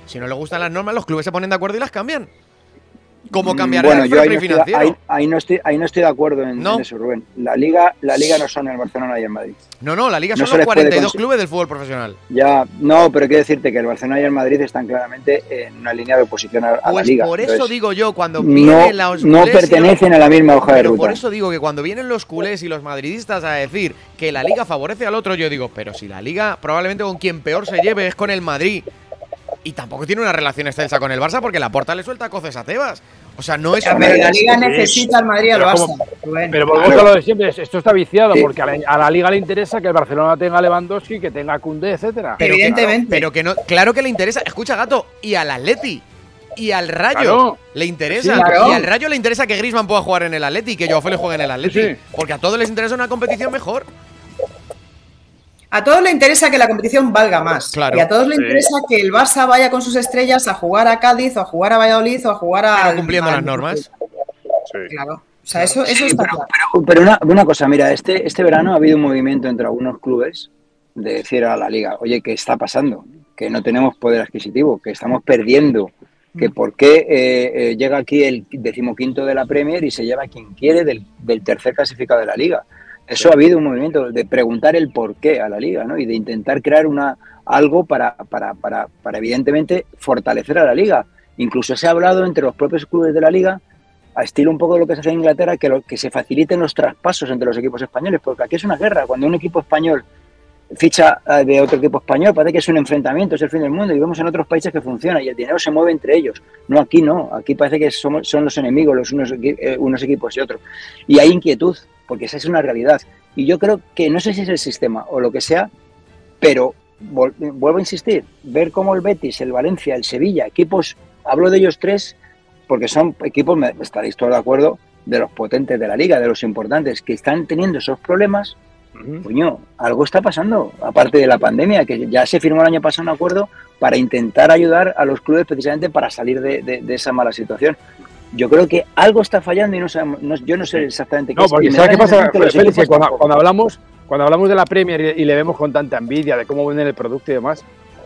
Si no le gustan las normas, los clubes se ponen de acuerdo y las cambian. ¿Cómo cambiará Bueno, el yo fair play financiero? ahí no estoy de acuerdo en eso, Rubén. La liga no son el Barcelona y el Madrid. No, la liga No son se los les puede 42 clubes del fútbol profesional. Ya, no, pero quiero decirte que el Barcelona y el Madrid están claramente en una línea de oposición a la Pues liga. por eso Entonces, digo yo, cuando vienen los no culés pertenecen a la misma hoja de pero ruta. por eso digo que cuando vienen los culés y los madridistas a decir que la liga favorece al otro, yo digo, pero si la liga probablemente con quien peor se lleve es con el Madrid. Y tampoco tiene una relación excelsa con el Barça porque la Porta le suelta coces a Tebas. O sea, no es... Pero la Liga necesita al Madrid y al Barça. Pero volvemos a lo de siempre, esto está viciado porque a la Liga le interesa que el Barcelona tenga a Lewandowski, que tenga a Koundé, etcétera. Evidentemente. Pero que no, claro que le interesa. Escucha, Gato, y al Atleti y al Rayo Claro. le interesa. Sí, claro. Y al Rayo le interesa que Griezmann pueda jugar en el Atleti y que Joao Félix juegue en el Atleti. Sí. Porque a todos les interesa una competición mejor. A todos les interesa que la competición valga más. Claro. Y a todos les interesa que el Barça vaya con sus estrellas a jugar a Cádiz, o a jugar a Valladolid, o a jugar a... Pero cumpliendo las normas. Claro. O sea, eso está claro. Pero una cosa, mira, este verano ha habido un movimiento entre algunos clubes de decir a la liga, oye, ¿qué está pasando? Que no tenemos poder adquisitivo, que estamos perdiendo, que por qué llega aquí el 15º de la Premier y se lleva a quien quiere del tercer clasificado de la liga. Eso ha habido un movimiento de preguntar el por qué a la liga, ¿no? Y de intentar crear algo para evidentemente fortalecer a la liga. Incluso se ha hablado entre los propios clubes de la liga, a estilo un poco de lo que se hace en Inglaterra, que se faciliten los traspasos entre los equipos españoles, porque aquí es una guerra. Cuando un equipo español ficha de otro equipo español, parece que es un enfrentamiento, es el fin del mundo, y vemos en otros países que funciona y el dinero se mueve entre ellos. No, aquí parece que son los enemigos, unos equipos y otros. Y hay inquietud, porque esa es una realidad. Y yo creo que, no sé si es el sistema o lo que sea, pero vuelvo a insistir, ver cómo el Betis, el Valencia, el Sevilla, equipos, hablo de ellos tres, porque son equipos, estaréis todos de acuerdo, de los potentes de la liga, de los importantes, que están teniendo esos problemas. Coño, algo está pasando, aparte de la pandemia, que ya se firmó el año pasado un acuerdo para intentar ayudar a los clubes precisamente para salir de esa mala situación. Yo creo que algo está fallando y no sabemos, yo no sé exactamente qué es. No, porque ¿sabes qué pasa, Félix? Que cuando hablamos de la Premier y le vemos con tanta envidia de cómo venden el producto y demás,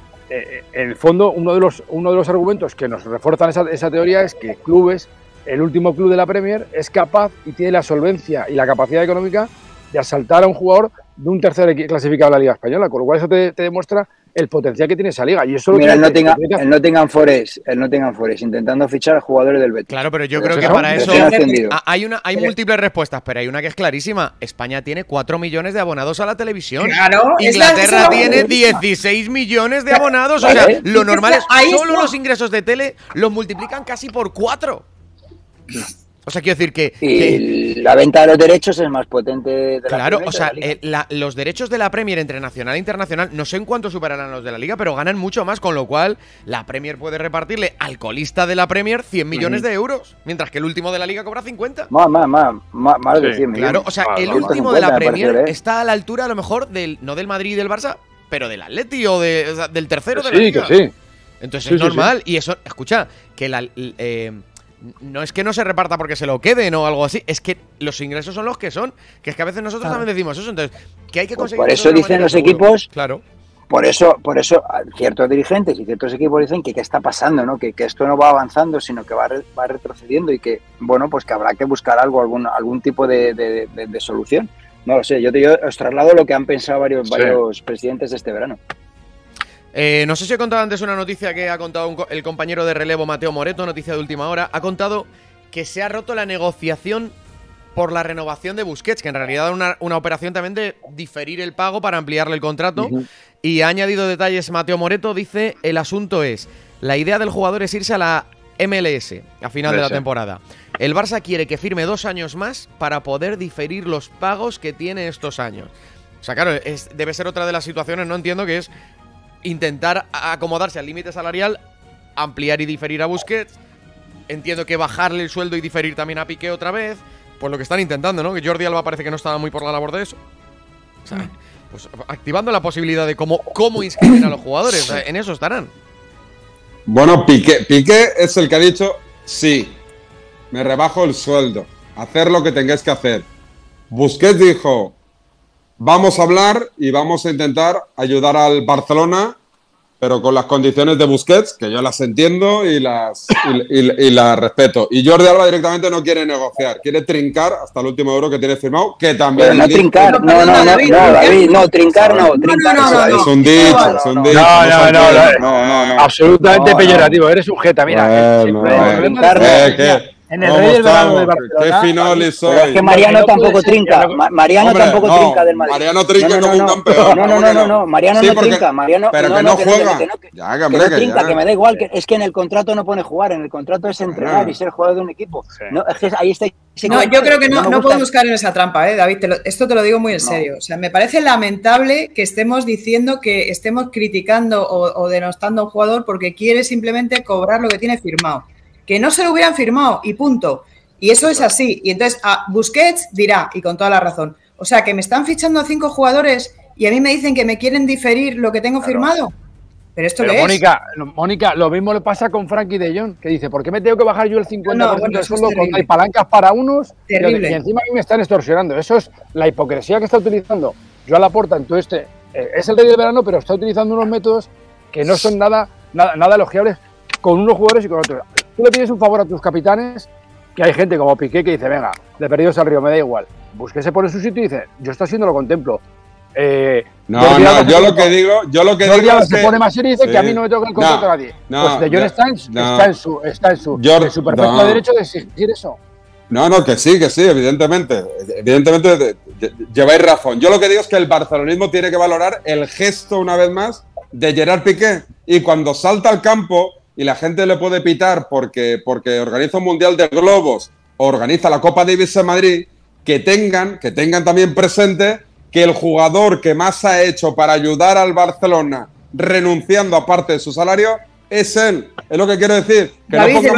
en el fondo uno de los argumentos que nos refuerzan esa teoría es que clubes, el último club de la Premier, es capaz y tiene la solvencia y la capacidad económica de asaltar a un jugador de un tercer clasificado de la Liga Española, con lo cual eso te demuestra el potencial que tiene esa liga. Y eso mira, el Nottingham Forest intentando fichar a jugadores del Betis. Claro, pero yo creo que para eso hay múltiples respuestas, pero hay una que es clarísima. España tiene 4 millones de abonados a la televisión. Claro, Inglaterra tiene 16 millones de abonados. O sea, lo normal es solo los ingresos de tele los multiplican casi por 4. O sea, quiero decir que la venta de los derechos es más potente de la claro, Premier, o sea, de la Liga. los derechos de la Premier entre nacional e internacional, no sé en cuánto superarán los de la Liga, pero ganan mucho más, con lo cual la Premier puede repartirle al colista de la Premier 100 millones de euros, mientras que el último de la Liga cobra 50. Más de 100 millones. Claro, o sea, el último de la Premier está a la altura a lo mejor no del Madrid y del Barça, pero del Atleti o del tercero de la Liga. Que sí. Entonces es normal, y eso, escucha, que no es que no se reparta porque se lo queden o algo así, es que los ingresos son los que son, que es que a veces nosotros también decimos eso, entonces, que hay que conseguir... Por eso dicen los equipos, claro. Por eso ciertos dirigentes y ciertos equipos dicen que qué está pasando, ¿no? Que esto no va avanzando, sino que va retrocediendo y que, bueno, pues que habrá que buscar algún tipo de solución. No lo sé, yo os traslado lo que han pensado varios presidentes este verano. No sé si he contado antes una noticia que ha contado el compañero de relevo Mateo Moreto, noticia de última hora. Ha contado que se ha roto la negociación por la renovación de Busquets, que en realidad era una operación también de diferir el pago para ampliarle el contrato. Y ha añadido detalles Mateo Moreto, dice, el asunto es, la idea del jugador es irse a la MLS a final de la temporada. El Barça quiere que firme 2 años más para poder diferir los pagos que tiene estos años. O sea, claro, debe ser otra de las situaciones, no entiendo, que es intentar acomodarse al límite salarial, ampliar y diferir a Busquets. Entiendo que bajarle el sueldo y diferir también a Piqué otra vez. Pues lo que están intentando, ¿no? Que Jordi Alba parece que no estaba muy por la labor de eso. O sea, pues activando la posibilidad de cómo inscribir a los jugadores. O sea, en eso estarán. Bueno, Piqué es el que ha dicho, sí, me rebajo el sueldo, hacer lo que tengáis que hacer. Busquets dijo, vamos a hablar y vamos a intentar ayudar al Barcelona pero con las condiciones de Busquets, que yo las entiendo y las respeto. Y Jordi Alba directamente no quiere negociar, quiere trincar hasta el último euro que tiene firmado, que también... Pero no trincar, no, trincar no. Es un dicho, es un dicho. No, absolutamente peyorativo, eres sujeta, mira. En el Rey del Verano de Barcelona. Qué finoli soy. Pero es que Mariano tampoco trinca. Mariano tampoco trinca del Madrid. Mariano trinca como un campeón. No. Mariano no trinca. Mariano, pero que no juega. Que me da igual. Es que en el contrato no pone jugar. En el contrato es entrenar y ser jugador de un equipo. No, es que ahí está. No, yo creo que no podemos caer en esa trampa, David. Esto te lo digo muy en serio. O sea, me parece lamentable que estemos diciendo que estemos criticando o denostando a un jugador porque quiere simplemente cobrar lo que tiene firmado. Que no se lo hubieran firmado y punto. Y eso es así. Y entonces Busquets dirá, y con toda la razón, o sea, que me están fichando a 5 jugadores y a mí me dicen que me quieren diferir lo que tengo firmado. ¿Pero esto qué es? Mónica, lo mismo le pasa con Frankie de Jong, que dice, ¿por qué me tengo que bajar yo el 50% del sueldo cuando hay palancas para unos y encima a mí me están extorsionando? Eso es la hipocresía que está utilizando Joan Laporta en todo este... es el Rey del Verano, pero está utilizando unos métodos que no son nada elogiables con unos jugadores y con otros. Tú le pides un favor a tus capitanes, que hay gente como Piqué que dice, venga, de perdidos al río, me da igual. Busquets se pone en su sitio y dice, yo esto haciendo lo contemplo. Yo lo que digo es se pone más serio y dice que a mí no me toca el contrato a nadie. Pues De Jong está en su perfecto derecho de exigir eso. Que sí, evidentemente. Evidentemente lleváis razón. Yo lo que digo es que el barcelonismo tiene que valorar el gesto, una vez más, de Gerard Piqué. Y cuando salta al campo y la gente le puede pitar porque organiza un Mundial de Globos o organiza la Copa Davis en Madrid, que tengan también presente que el jugador que más ha hecho para ayudar al Barcelona renunciando a parte de su salario es él. Es lo que quiero decir. Que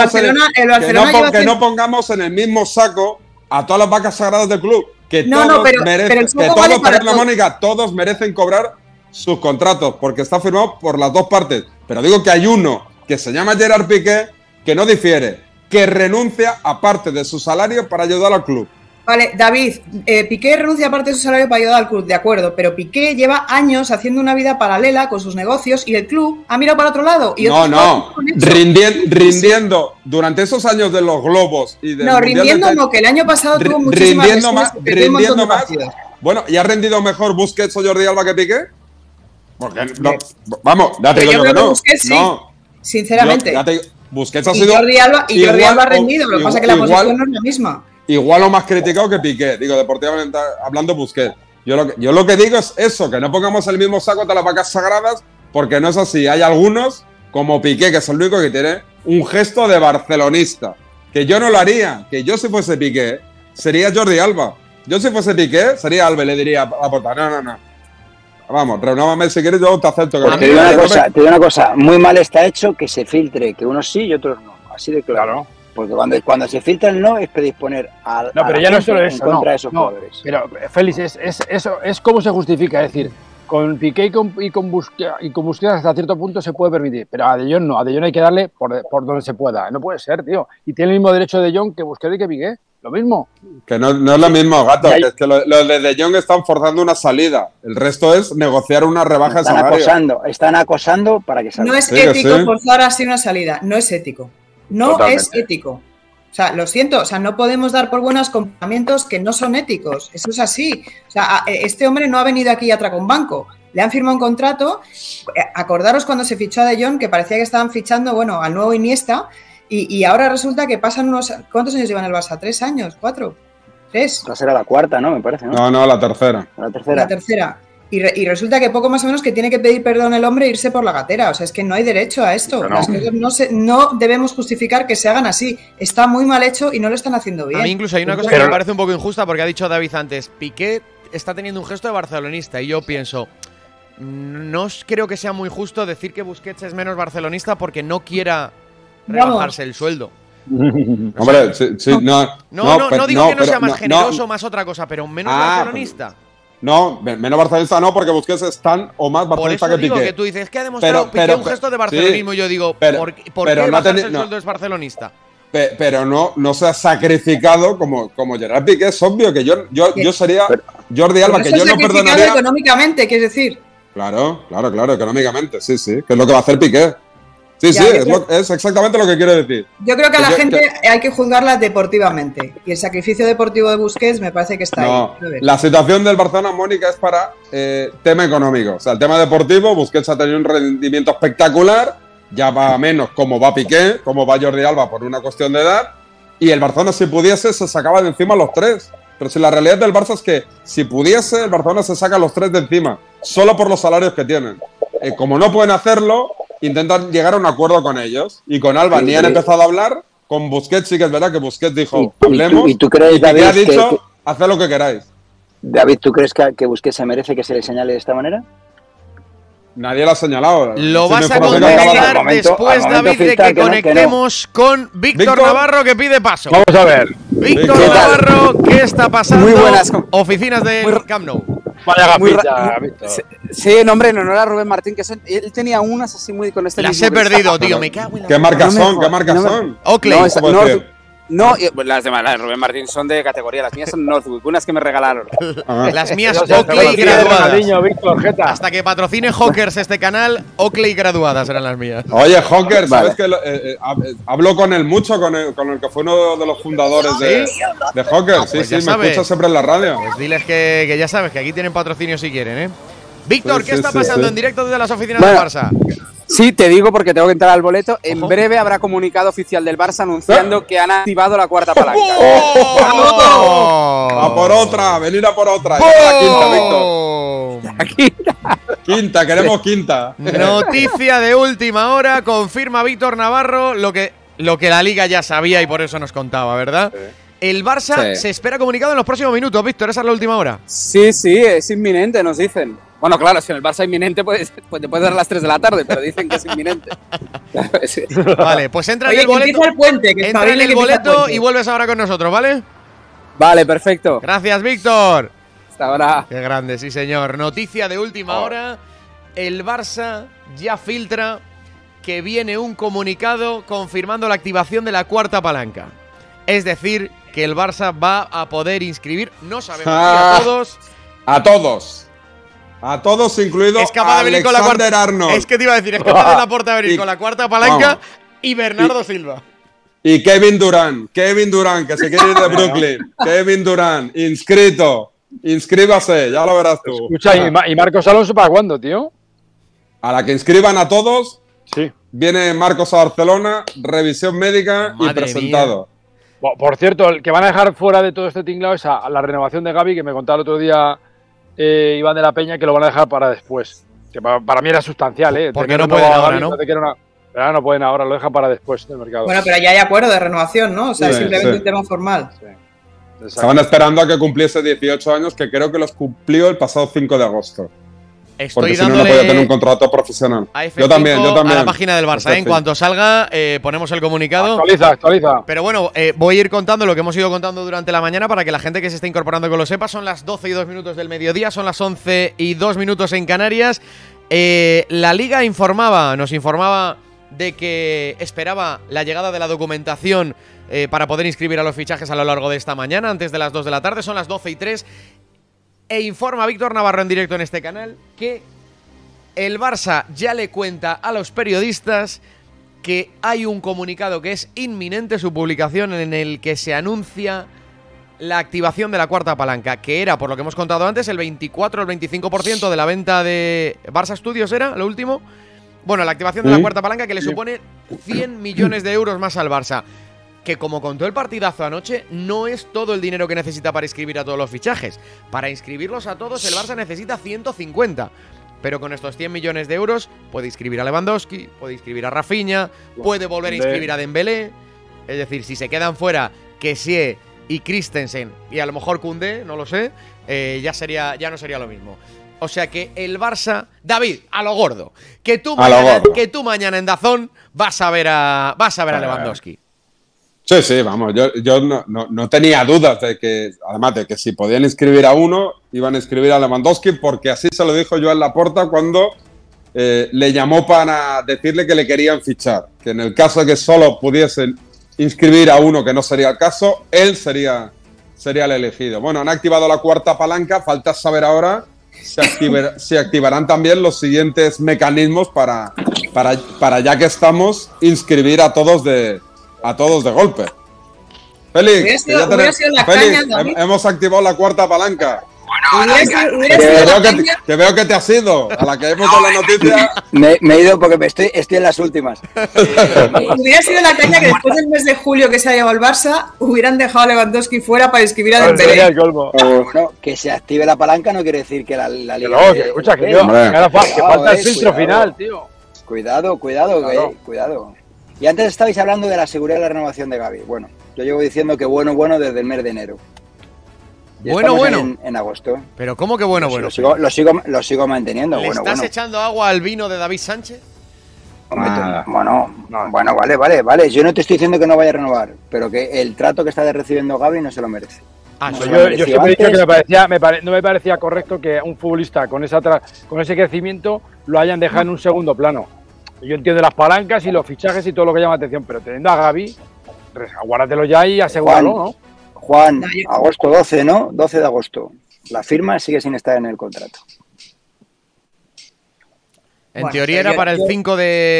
no pongamos en el mismo saco a todas las vacas sagradas del club. Que todos merecen cobrar sus contratos porque está firmado por las dos partes. Pero digo que hay uno que se llama Gerard Piqué, que no difiere, que renuncia a parte de su salario para ayudar al club. Vale, David, Piqué renuncia a parte de su salario para ayudar al club, de acuerdo, pero Piqué lleva años haciendo una vida paralela con sus negocios y el club ha mirado para otro lado. Y rindiendo durante esos años de los globos y de que el año pasado tuvo muchísimas rindiendo más. Bueno, ¿y ha rendido mejor Busquets o Jordi Alba que Piqué? Porque vamos, ya te digo que no. Busquets, sí, sinceramente. Busquets ha sido Jordi Alba ha rendido, lo que pasa es que la posición no es la misma. Igual o más criticado que Piqué, digo, deportivamente hablando Busquets. Yo lo que digo es eso, que no pongamos el mismo saco de las vacas sagradas, porque no es así. Hay algunos, como Piqué, que es el único que tiene un gesto de barcelonista, que yo no lo haría, que yo si fuese Piqué, sería Jordi Alba. Yo si fuese Piqué, sería Alba y le diría a Laporta, no. Vamos, reunávame si quieres, yo te acepto. Te digo una cosa, muy mal está hecho que se filtre, que unos sí y otros no, así de claro. Porque cuando se filtra el no es predisponer a pero ya no es solo eso, contra esos jugadores. Pero Félix, eso es cómo se justifica, es decir, con Piqué y con Busquets hasta cierto punto se puede permitir, pero a De Jong no, a De Jong hay que darle por donde se pueda, no puede ser, tío. Y tiene el mismo derecho De Jong que Busquets y que Piqué, lo mismo. Que no es lo mismo, gato, que es que los de Jong están forzando una salida, el resto es negociar una rebaja de salario. Están acosando para que salga. No es ético forzar así una salida, no es ético. No Totalmente. Es ético. O sea, lo siento, o sea, no podemos dar por buenos comportamientos que no son éticos. Eso es así. O sea, este hombre no ha venido aquí a atracar un banco. Le han firmado un contrato. Acordaros cuando se fichó a De Jong, que parecía que estaban fichando, al nuevo Iniesta, y ahora resulta que pasan unos... ¿Cuántos años llevan el Barça? ¿3 años? ¿4? ¿3? Esta será la cuarta, ¿no? Me parece, ¿no? No, la tercera. La tercera. Y resulta que poco más o menos que tiene que pedir perdón el hombre e irse por la gatera. O sea, es que no hay derecho a esto. Las cosas no debemos justificar que se hagan así. Está muy mal hecho y no lo están haciendo bien. A mí incluso hay una cosa que me parece un poco injusta porque ha dicho David antes, Piqué está teniendo un gesto de barcelonista y yo pienso, no creo que sea muy justo decir que Busquets es menos barcelonista porque no quiera rebajarse el sueldo. Hombre, sí, no digo que no sea más generoso o más otra cosa, pero menos barcelonista. No, menos barcelonista no, porque Busquets es tan o más barcelonista que Piqué. Por eso digo que tú dices, que ha demostrado Piqué un gesto de barcelonismo. Sí, y yo digo, ¿por qué bajarse el sueldo es barcelonista? Pero no se ha sacrificado como Gerard Piqué. Es obvio que yo sería Jordi Alba, que yo no perdonaría. Económicamente, ¿qué es decir? Claro, económicamente, sí, que es lo que va a hacer Piqué. Sí, Ya, es exactamente lo que quiero decir. Yo creo que a la gente hay que juzgarla deportivamente. Y el sacrificio deportivo de Busquets me parece que está ahí. A ver. La situación del Barcelona, Mónica, es para tema económico. O sea, el tema deportivo, Busquets ha tenido un rendimiento espectacular. Ya va a menos como va Piqué, como va Jordi Alba por una cuestión de edad. Y el Barcelona, si pudiese, se sacaba de encima los tres. Pero si la realidad del Barça es que, si pudiese, el Barcelona se saca los tres de encima. Solo por los salarios que tienen. Como no pueden hacerlo, intentan llegar a un acuerdo con ellos. Y con Alba ni han empezado a hablar. Con Busquets sí que es verdad que Busquets dijo, hablemos. ¿Y tú crees, David, David, ha dicho, haced lo que queráis. David, ¿tú crees que Busquets se merece que se le señale de esta manera? Nadie lo ha señalado. Lo vas a información contestar después, David, de que conectemos con Víctor Navarro, que pide paso. Vamos a ver. Víctor Navarro, ¿qué está pasando? Muy buenas. Oficinas del Camp Nou. Vaya gafita, Víctor. Sí, en honor a Rubén Martín, que él tenía unas así muy con este Las he perdido, tío, me cago en la... ¿Qué marcas son? ¿Qué marcas son? Oakley. No, las de Rubén Martín son de categoría, las mías son Northwood, unas que me regalaron. Las mías Oakley graduadas. Víctor, hasta que patrocine Hawkers este canal, Oakley graduadas eran las mías. Oye, Hawkers, ¿sabes que hablo con él mucho, con el que fue uno de los fundadores de Hawkers? Pues sí, me escucha siempre en la radio. Pues diles que ya sabes que aquí tienen patrocinio si quieren, ¿eh? Víctor, ¿qué está pasando en directo desde las oficinas del Barça? Sí, te digo porque tengo que entrar al boleto. En breve habrá comunicado oficial del Barça anunciando que han activado la cuarta palanca. A por otra, venir a por otra. La quinta, Víctor. Quinta, queremos quinta. Noticia de última hora, confirma Víctor Navarro lo que la Liga ya sabía y por eso nos contaba, ¿verdad? Sí. El Barça se espera comunicado en los próximos minutos, Víctor, esa es la última hora. Sí, es inminente, nos dicen. Bueno, claro, si en el Barça es inminente, pues te puedes dar a las 3 de la tarde, pero dicen que es inminente. Vale, pues entra en el boleto. Entra en el boleto y vuelves ahora con nosotros, ¿vale? Vale, perfecto. Gracias, Víctor. Hasta ahora. Qué grande, sí, señor. Noticia de última hora. El Barça ya filtra que viene un comunicado confirmando la activación de la cuarta palanca. Es decir, que el Barça va a poder inscribir, no sabemos si a todos. A todos, incluido es capaz de venir con la cuarta. Arnold. Es que te iba a decir, es capaz de Laporta venir con la cuarta palanca y Bernardo Silva. Y Kevin Durant, que se quiere ir de Brooklyn. Kevin Durant, inscríbase, ya lo verás tú. Escucha, ¿y Marcos Alonso para cuándo, tío? A la que inscriban a todos, sí. Viene Marcos a Barcelona, revisión médica y presentado. Por cierto, el que van a dejar fuera de todo este tinglado es a la renovación de Gavi, que me contaba el otro día Iván de la Peña, que lo van a dejar para después. Que para mí era sustancial, ¿eh? Porque no pueden ahora, ¿no? Pero no pueden ahora, lo dejan para después del mercado. Bueno, pero ya hay acuerdo de renovación, ¿no? O sea, es simplemente un tema formal. Sí. Estaban esperando a que cumpliese 18 años, que creo que los cumplió el pasado 5 de agosto. Porque si no, no podía tener un contrato profesional. Yo también. A la página del Barça. En cuanto salga, ponemos el comunicado. Actualiza. Pero bueno, voy a ir contando lo que hemos ido contando durante la mañana para que la gente que se esté incorporando que lo sepa. Son las 12 y 2 minutos del mediodía, son las 11 y 2 minutos en Canarias. La Liga nos informaba de que esperaba la llegada de la documentación para poder inscribir a los fichajes a lo largo de esta mañana, antes de las 2 de la tarde. Son las 12 y 3. E informa Víctor Navarro en directo en este canal que el Barça ya le cuenta a los periodistas que hay un comunicado que es inminente, su publicación, en el que se anuncia la activación de la cuarta palanca, que era, por lo que hemos contado antes, el 24 o el 25% de la venta de Barça Studios, ¿era lo último? Bueno, la activación de la cuarta palanca que le supone 100 millones de euros más al Barça. Que como contó el partidazo anoche, no es todo el dinero que necesita para inscribir a todos los fichajes. Para inscribirlos a todos, el Barça necesita 150. Pero con estos 100 millones de euros puede inscribir a Lewandowski, puede inscribir a Rafinha, puede volver a inscribir a Dembélé. Es decir, si se quedan fuera Kessie y Christensen y a lo mejor Koundé, no lo sé, ya no sería lo mismo. O sea que el Barça, David, a lo gordo, que tú mañana en DAZN vas a ver a Lewandowski. Sí, vamos, yo no tenía dudas de que, además de que si podían inscribir a uno, iban a inscribir a Lewandowski, porque así se lo dijo Joan Laporta cuando le llamó para decirle que le querían fichar, que en el caso de que solo pudiesen inscribir a uno, que no sería el caso, él sería el elegido. Bueno, han activado la cuarta palanca, falta saber ahora se activarán también los siguientes mecanismos para ya que estamos, inscribir a todos de golpe. Félix, hemos activado la cuarta palanca. Que veo que te has ido. A la que hemos dado la noticia. Me he ido porque estoy en las últimas. Hubiera sido la caña que después del mes de julio que se ha llevado el Barça, hubieran dejado a Lewandowski fuera para inscribir a Dembélé. Bueno, que se active la palanca no quiere decir que la liga. No, que escucha, que falta el filtro final, tío. Cuidado. Y antes estabais hablando de la seguridad de la renovación de Gavi. Bueno, yo llevo diciendo que bueno desde el mes de enero. Bueno. En agosto. Pero ¿cómo que bueno? Lo sigo manteniendo. ¿Le estás echando agua al vino de David Sánchez? Bueno, vale. Yo no te estoy diciendo que no vaya a renovar, pero que el trato que está recibiendo Gavi no se lo merece. Yo siempre he dicho que no me parecía correcto que un futbolista con ese crecimiento lo hayan dejado en un segundo plano. Yo entiendo las palancas y los fichajes y todo lo que llama atención, pero teniendo a Gavi, aguárdatelo ya y asegúralo, ¿no? Juan, agosto 12, ¿no? 12 de agosto. La firma sigue sin estar en el contrato. En teoría era para el 5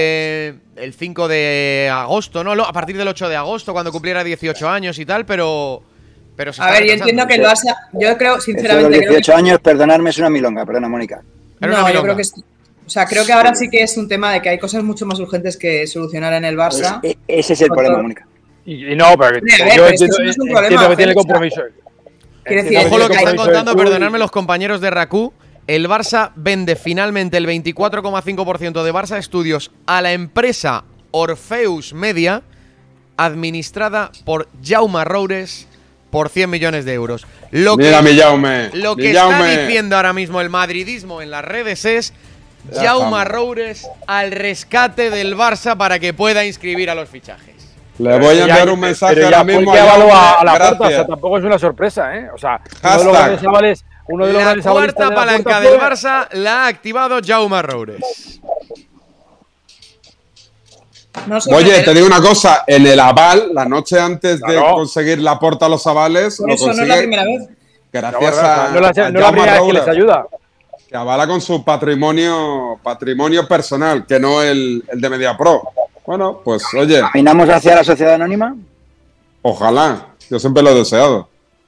de agosto, ¿no? A partir del 8 de agosto, cuando cumpliera 18 años y tal, pero a ver, yo entiendo que el Barça, yo creo, sinceramente... Los 18 años, perdonadme, es una milonga, perdona, Mónica. No, yo creo que creo que ahora sí que es un tema de que hay cosas mucho más urgentes que solucionar en el Barça. Ese es el problema, Mónica. Y no, pero yo entiendo que tiene compromiso. Ojo lo que están contando, perdonadme los compañeros de RACU. El Barça vende finalmente el 24,5% de Barça Studios a la empresa Orpheus Media, administrada por Jaume Roures, por 100 millones de euros. Lo que está diciendo ahora mismo el madridismo en las redes es Jaume Roures al rescate del Barça para que pueda inscribir a los fichajes. Le voy a enviar un mensaje ahora mismo a la puerta, o sea, tampoco es una sorpresa, ¿eh? O sea, uno de los la cuarta palanca del Barça la ha activado Jaume Roures. Oye, te digo una cosa, en el aval, la noche antes de conseguir la porta a los avales, por eso no es la primera vez. Gracias a no la primera vez que les ayuda. Que avala con su patrimonio personal, que no el de MediaPro. Bueno, pues oye. ¿Caminamos hacia la sociedad anónima? Ojalá, yo siempre lo he deseado.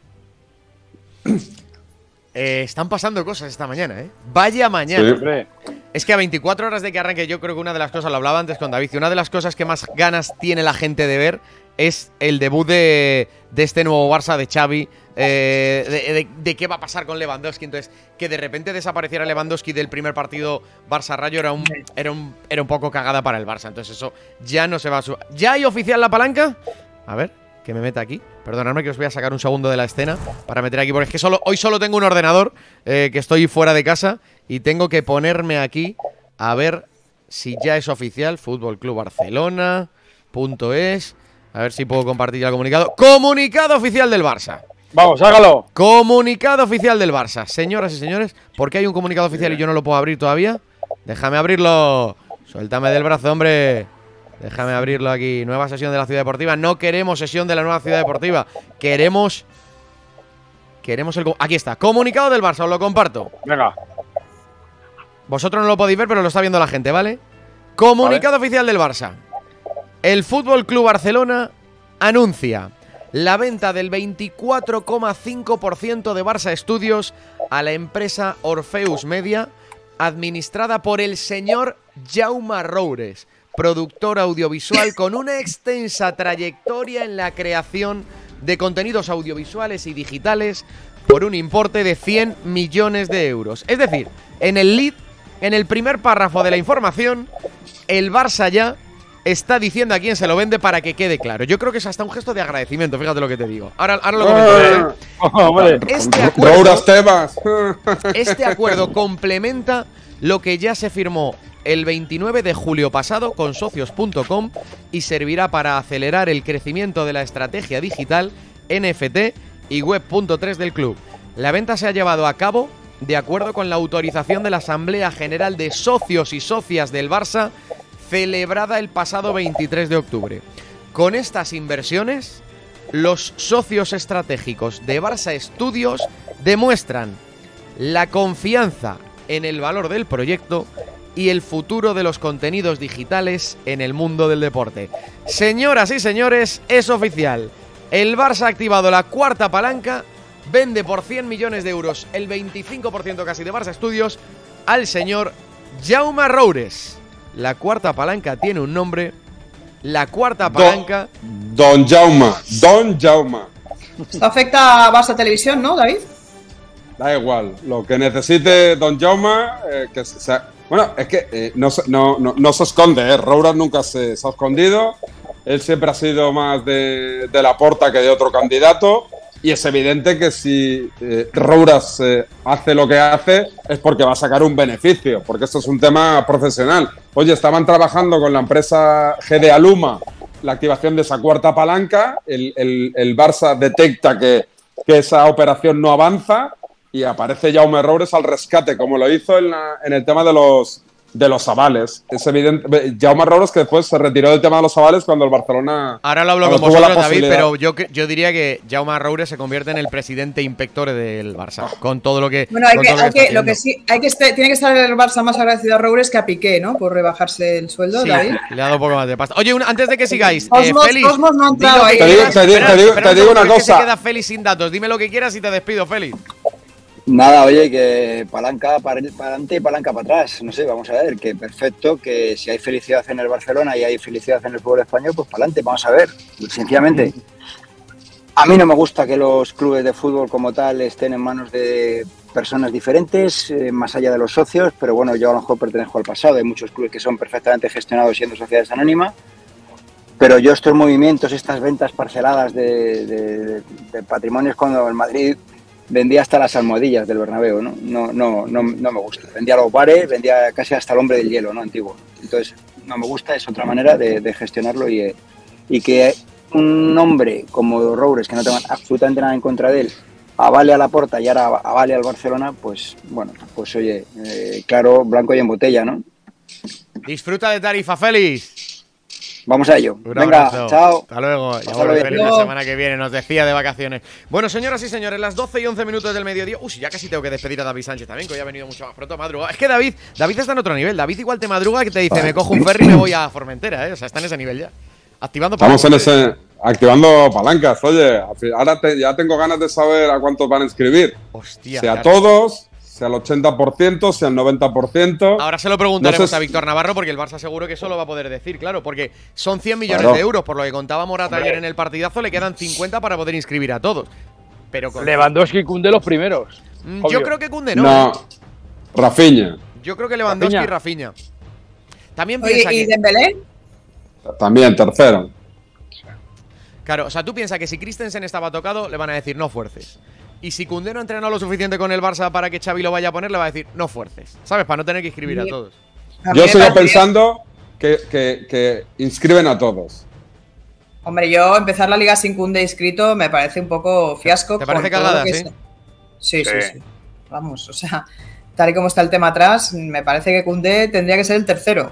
Están pasando cosas esta mañana, ¿eh? Vaya mañana. Sí. Es que a 24 horas de que arranque, yo creo que una de las cosas, lo hablaba antes con David, una de las cosas que más ganas tiene la gente de ver es el debut de este nuevo Barça de Xavi, de qué va a pasar con Lewandowski. Entonces, que de repente desapareciera Lewandowski del primer partido Barça-Rayo era un poco cagada para el Barça. Entonces eso ya no se va a... ¿Ya hay oficial la palanca? A ver, que me meta aquí. Perdonadme que os voy a sacar un segundo de la escena para meter aquí, porque es que hoy solo tengo un ordenador, que estoy fuera de casa y tengo que ponerme aquí a ver si ya es oficial. Fútbol Club Barcelona.es. A ver si puedo compartir ya el comunicado. ¡Comunicado oficial del Barça! Vamos, hágalo. Comunicado oficial del Barça. Señoras y señores, ¿por qué hay un comunicado oficial y yo no lo puedo abrir todavía? Déjame abrirlo. Suéltame del brazo, hombre. Déjame abrirlo aquí. Nueva sesión de la Ciudad Deportiva. No queremos sesión de la nueva Ciudad Deportiva. Queremos el... Aquí está. Comunicado del Barça. Os lo comparto. Venga. Vosotros no lo podéis ver, pero lo está viendo la gente, ¿vale? Comunicado oficial del Barça. El Fútbol Club Barcelona anuncia la venta del 24,5% de Barça Studios a la empresa Orpheus Media, administrada por el señor Jaume Roures, productor audiovisual con una extensa trayectoria en la creación de contenidos audiovisuales y digitales por un importe de 100 millones de euros. Es decir, en el lead, en el primer párrafo de la información, el Barça ya está diciendo a quién se lo vende para que quede claro. Yo creo que es hasta un gesto de agradecimiento, fíjate lo que te digo. Ahora lo comento. Este acuerdo complementa lo que ya se firmó el 29 de julio pasado con socios.com y servirá para acelerar el crecimiento de la estrategia digital, NFT y Web.3 del club. La venta se ha llevado a cabo de acuerdo con la autorización de la Asamblea General de Socios y Socias del Barça, celebrada el pasado 23 de octubre. Con estas inversiones, los socios estratégicos de Barça Studios demuestran la confianza en el valor del proyecto y el futuro de los contenidos digitales en el mundo del deporte. Señoras y señores, es oficial. El Barça ha activado la cuarta palanca, vende por 100 millones de euros el 25% casi de Barça Studios al señor Jaume Roures. La cuarta palanca tiene un nombre. La cuarta palanca... Don Jaume. Esto afecta a Barça Televisión, ¿no, David? Da igual. Lo que necesite Don Jaume, que sea... Bueno, es que no se esconde, Roures nunca se ha escondido. Él siempre ha sido más de Laporta que de otro candidato. Y es evidente que si Roures hace lo que hace es porque va a sacar un beneficio, porque esto es un tema profesional. Oye, estaban trabajando con la empresa GD Aluma la activación de esa cuarta palanca, el Barça detecta que esa operación no avanza y aparece Jaume Roures al rescate, como lo hizo en el tema de los avales. Es evidente. Jaume Roures que después se retiró del tema de los avales cuando el Barcelona... Ahora lo hablo con vosotros, David, pero yo diría que Jaume Roures se convierte en el presidente inspector del Barça, con todo lo que... Bueno, tiene que estar el Barça más agradecido a Roures que a Piqué, ¿no? Por rebajarse el sueldo, sí, David. Le ha dado un poco más de pasta. Oye, antes de que sigáis, Félix, Cosmos no ha entrado ahí. Te digo una cosa. Se queda Félix sin datos. Dime lo que quieras y te despido, Félix. Nada, oye, que palanca para adelante y palanca para atrás. No sé, vamos a ver, que perfecto, que si hay felicidad en el Barcelona y hay felicidad en el fútbol español, pues para adelante, vamos a ver, sencillamente. A mí no me gusta que los clubes de fútbol como tal estén en manos de personas diferentes, más allá de los socios, pero bueno, yo a lo mejor pertenezco al pasado, hay muchos clubes que son perfectamente gestionados siendo sociedades anónimas, pero yo estos movimientos, estas ventas parceladas de patrimonios cuando el Madrid... vendía hasta las almohadillas del Bernabéu, ¿no? No me gusta. Vendía los bares, vendía casi hasta el hombre del hielo, ¿no? Antiguo. Entonces, no me gusta, es otra manera de gestionarlo y que un hombre como Roures, que no tenga absolutamente nada en contra de él, avale a Laporta y ahora avale al Barcelona, pues, bueno, pues oye, claro, blanco y en botella, ¿no? Disfruta de Tarifa, Félix. Vamos a ello. Venga, chao. Hasta luego. Ya volveré la semana que viene. Nos despida de vacaciones. Bueno, señoras y señores, las 12 y 11 minutos del mediodía. Uy, ya casi tengo que despedir a David Sánchez también, que hoy ha venido mucho más pronto madrugada. Es que David está en otro nivel. David igual te madruga que te dice, me cojo un ferry y me voy a Formentera, ¿eh? O sea, está en ese nivel ya. Activando palancas. Estamos en ese... Activando palancas. Oye, ahora ya tengo ganas de saber a cuántos van a inscribir. Hostia. Sea todos... sea el 80%, sea el 90%. Ahora se lo preguntaremos a Víctor Navarro, porque el Barça seguro que eso lo va a poder decir, claro, porque son 100 millones de euros, por lo que contaba Morata ayer en el partidazo, le quedan 50 para poder inscribir a todos. Pero Lewandowski y Koundé los primeros. Yo creo que Koundé no. Rafinha. Yo creo que Lewandowski y Rafinha. También piensa ¿y Dembélé? También, tercero. Claro, o sea, tú piensas que si Christensen estaba tocado, le van a decir no fuerces. Y si Koundé no ha entrenado lo suficiente con el Barça para que Xavi lo vaya a poner, le va a decir no fuerces, ¿sabes? Para no tener que inscribir a todos. Yo sigo pensando que inscriben a todos. Hombre, yo empezar la liga sin Koundé inscrito me parece un poco fiasco. ¿Te parece cagada, sí? Sí. Vamos, o sea, tal y como está el tema atrás, me parece que Koundé tendría que ser el tercero.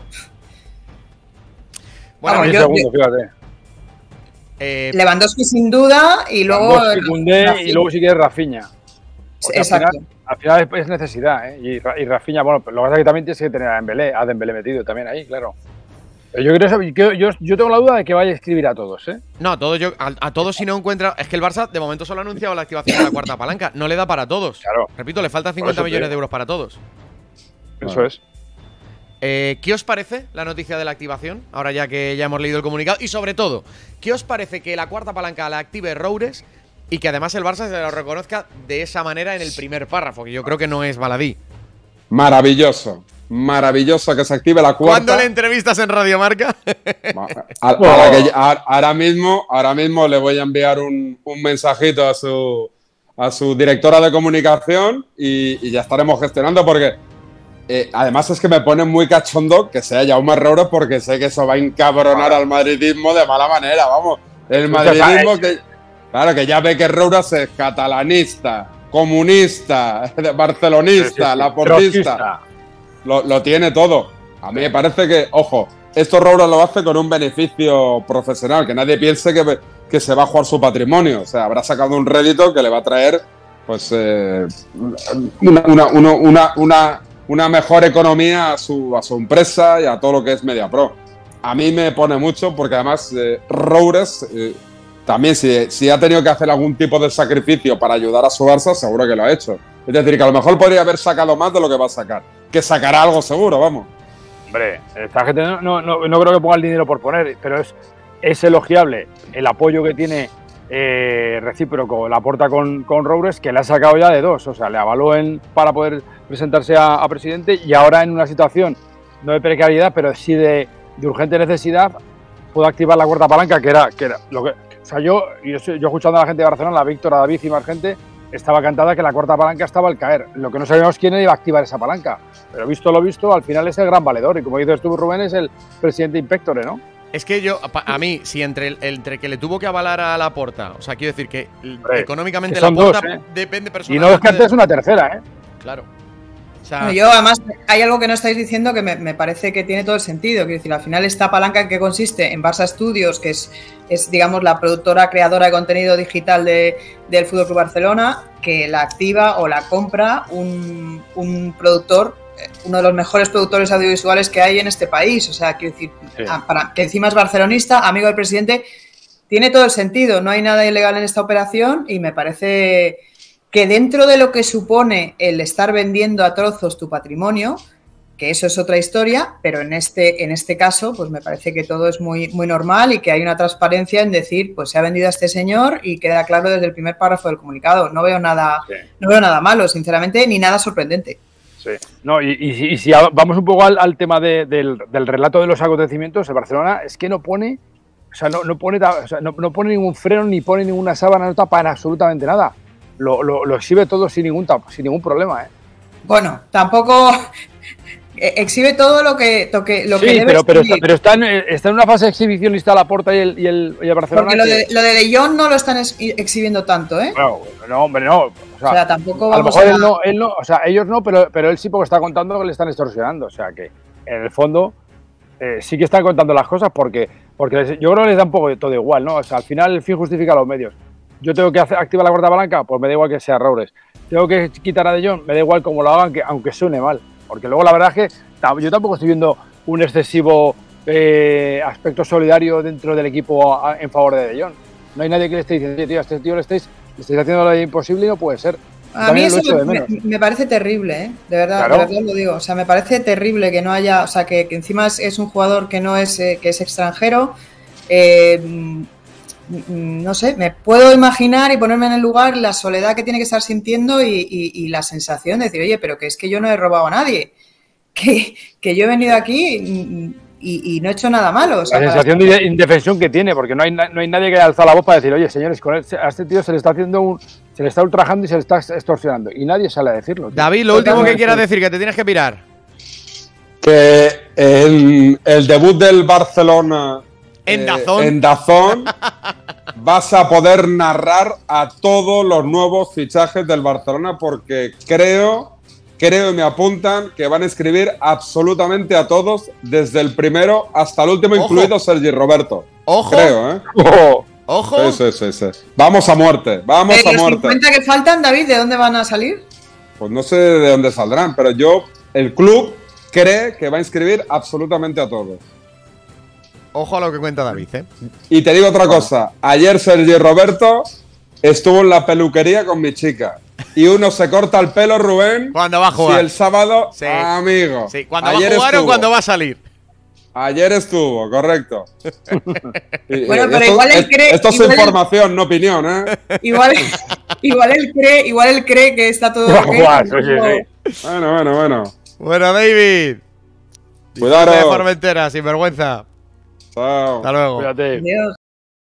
Bueno, vamos, segundo, fíjate. Lewandowski sin duda y luego Koundé y luego si quieres Rafinha. Exacto. Al final es necesidad, ¿eh? Y Rafinha, bueno, lo que pasa es que también tienes que tener a Dembélé metido también ahí, claro. Pero yo tengo la duda de que vaya a escribir a todos, ¿eh? No, a todos si no encuentra... Es que el Barça de momento solo ha anunciado la activación de la cuarta palanca. No le da para todos. Claro. Repito, le faltan 50 millones de euros para todos. Eso es. ¿Qué os parece la noticia de la activación? Ahora ya que ya hemos leído el comunicado. Y sobre todo, ¿qué os parece que la cuarta palanca la active Roures y que además el Barça se lo reconozca de esa manera en el primer párrafo? Que yo creo que no es baladí. Maravilloso. Maravilloso que se active la cuarta. ¿Cuándo le entrevistas en Radio Marca? Ahora mismo le voy a enviar un mensajito a su directora de comunicación y ya estaremos gestionando porque... además es que me pone muy cachondo que sea Jaume Roures porque sé que eso va a encabronar al madridismo de mala manera, vamos. El madridismo que ya ve que Roures es catalanista, comunista, barcelonista, laportista. Lo tiene todo. A mí me parece que, ojo, esto Roures lo hace con un beneficio profesional, que nadie piense que se va a jugar su patrimonio. O sea, habrá sacado un rédito que le va a traer pues una mejor economía a su empresa y a todo lo que es MediaPro. A mí me pone mucho porque además Roures también si ha tenido que hacer algún tipo de sacrificio para ayudar a su Barça, seguro que lo ha hecho. Es decir, que a lo mejor podría haber sacado más de lo que va a sacar. Que sacará algo seguro, vamos. Hombre, esta gente no creo que ponga el dinero por poner, pero es elogiable el apoyo que tiene recíproco Laporta con Roures, que le ha sacado ya de 2. O sea, le avaló para poder presentarse a presidente, y ahora en una situación no de precariedad, pero sí de urgente necesidad, puede activar la cuarta palanca, que era lo que... O sea, yo escuchando a la gente de Barcelona, a Víctor, a David y más gente, estaba cantada que la cuarta palanca estaba al caer. Lo que no sabíamos quién iba a activar esa palanca. Pero visto lo visto, al final es el gran valedor. Y como dices tú, Rubén, es el presidente Impectore, ¿no? Es que a mí, si entre que le tuvo que avalar a Laporta, o sea, quiero decir que económicamente que Laporta dos, depende Y personalmente. no descartes una tercera, ¿eh? Claro. O sea, Yo, además, hay algo que no estáis diciendo que me parece que tiene todo el sentido. Quiero decir, al final esta palanca en que consiste en Barça Studios, que es digamos, la productora creadora de contenido digital del FC Barcelona, que la activa o la compra un productor, uno de los mejores productores audiovisuales que hay en este país. O sea, quiero decir, que encima es barcelonista, amigo del presidente, tiene todo el sentido. No hay nada ilegal en esta operación y me parece que dentro de lo que supone el estar vendiendo a trozos tu patrimonio, que eso es otra historia, pero en este caso, pues me parece que todo es muy, muy normal y que hay una transparencia en decir, pues se ha vendido a este señor y queda claro desde el primer párrafo del comunicado. No veo nada malo, sinceramente, ni nada sorprendente. Sí. No, y si vamos un poco al tema del relato de los acontecimientos, el Barcelona es que no pone ningún freno, ni pone ninguna sábana, no tapa en absolutamente nada. Lo exhibe todo sin ningún problema, ¿eh? Bueno, tampoco exhibe todo lo que debe pero está en una fase de exhibición, está Laporta y el Barcelona. Porque lo de Jong no lo están exhibiendo tanto, ¿eh? No, hombre, no. O sea, tampoco a lo mejor él no, o sea, ellos no, pero él sí, porque está contando que le están extorsionando. O sea, que en el fondo sí que están contando las cosas porque yo creo que les da un poco todo igual, ¿no? O sea, al final el fin justifica los medios. Yo tengo que activar la cuarta palanca, pues me da igual que sea Roures. Tengo que quitar a De Jong, me da igual cómo lo hagan, aunque suene mal. Porque luego la verdad es que yo tampoco estoy viendo un excesivo aspecto solidario dentro del equipo en favor de De Jong. No hay nadie que le esté diciendo, tío, a este tío le estáis haciendo lo imposible y no puede ser. A mí eso me parece terrible, ¿eh? De verdad, claro. De verdad lo digo. O sea, me parece terrible que no haya, o sea, que encima es un jugador que no es, que es extranjero. No sé, me puedo imaginar y ponerme en el lugar la soledad que tiene que estar sintiendo y la sensación de decir, oye, pero que es que yo no he robado a nadie, que yo he venido aquí y no he hecho nada malo. O sea, la sensación de indefensión que tiene, porque no hay nadie que haya alzado la voz para decir, oye, señores, a este tío se le está ultrajando y se le está extorsionando, y nadie sale a decirlo. Tío. David, lo último que quieras decir, que te tienes que pirar. Que el debut del Barcelona en DAZN vas a poder narrar a todos los nuevos fichajes del Barcelona, porque creo y me apuntan que van a escribir absolutamente a todos, desde el primero hasta el último, incluido Sergi Roberto. Ojo. Creo, ¿eh? Ojo. Sí. Vamos a muerte, vamos a muerte. ¿Los 50 que faltan, David, de dónde van a salir? Pues no sé de dónde saldrán, pero el club cree que va a inscribir absolutamente a todos. Ojo a lo que cuenta David, ¿eh? Y te digo otra cosa. Ayer Sergi Roberto estuvo en la peluquería con mi chica. Y uno se corta el pelo, Rubén. ¿Cuándo va a jugar? Si el sábado, sí. Amigo. Sí, ¿cuándo va a jugar o cuándo va a salir? Ayer estuvo, correcto. Bueno, pero igual él cree... Esto es información, no opinión, ¿eh? Igual él cree que está todo okay. Bueno. Bueno, David. Cuidado. De Formentera, sin vergüenza. Chao. Hasta luego. Cuídate. Adiós.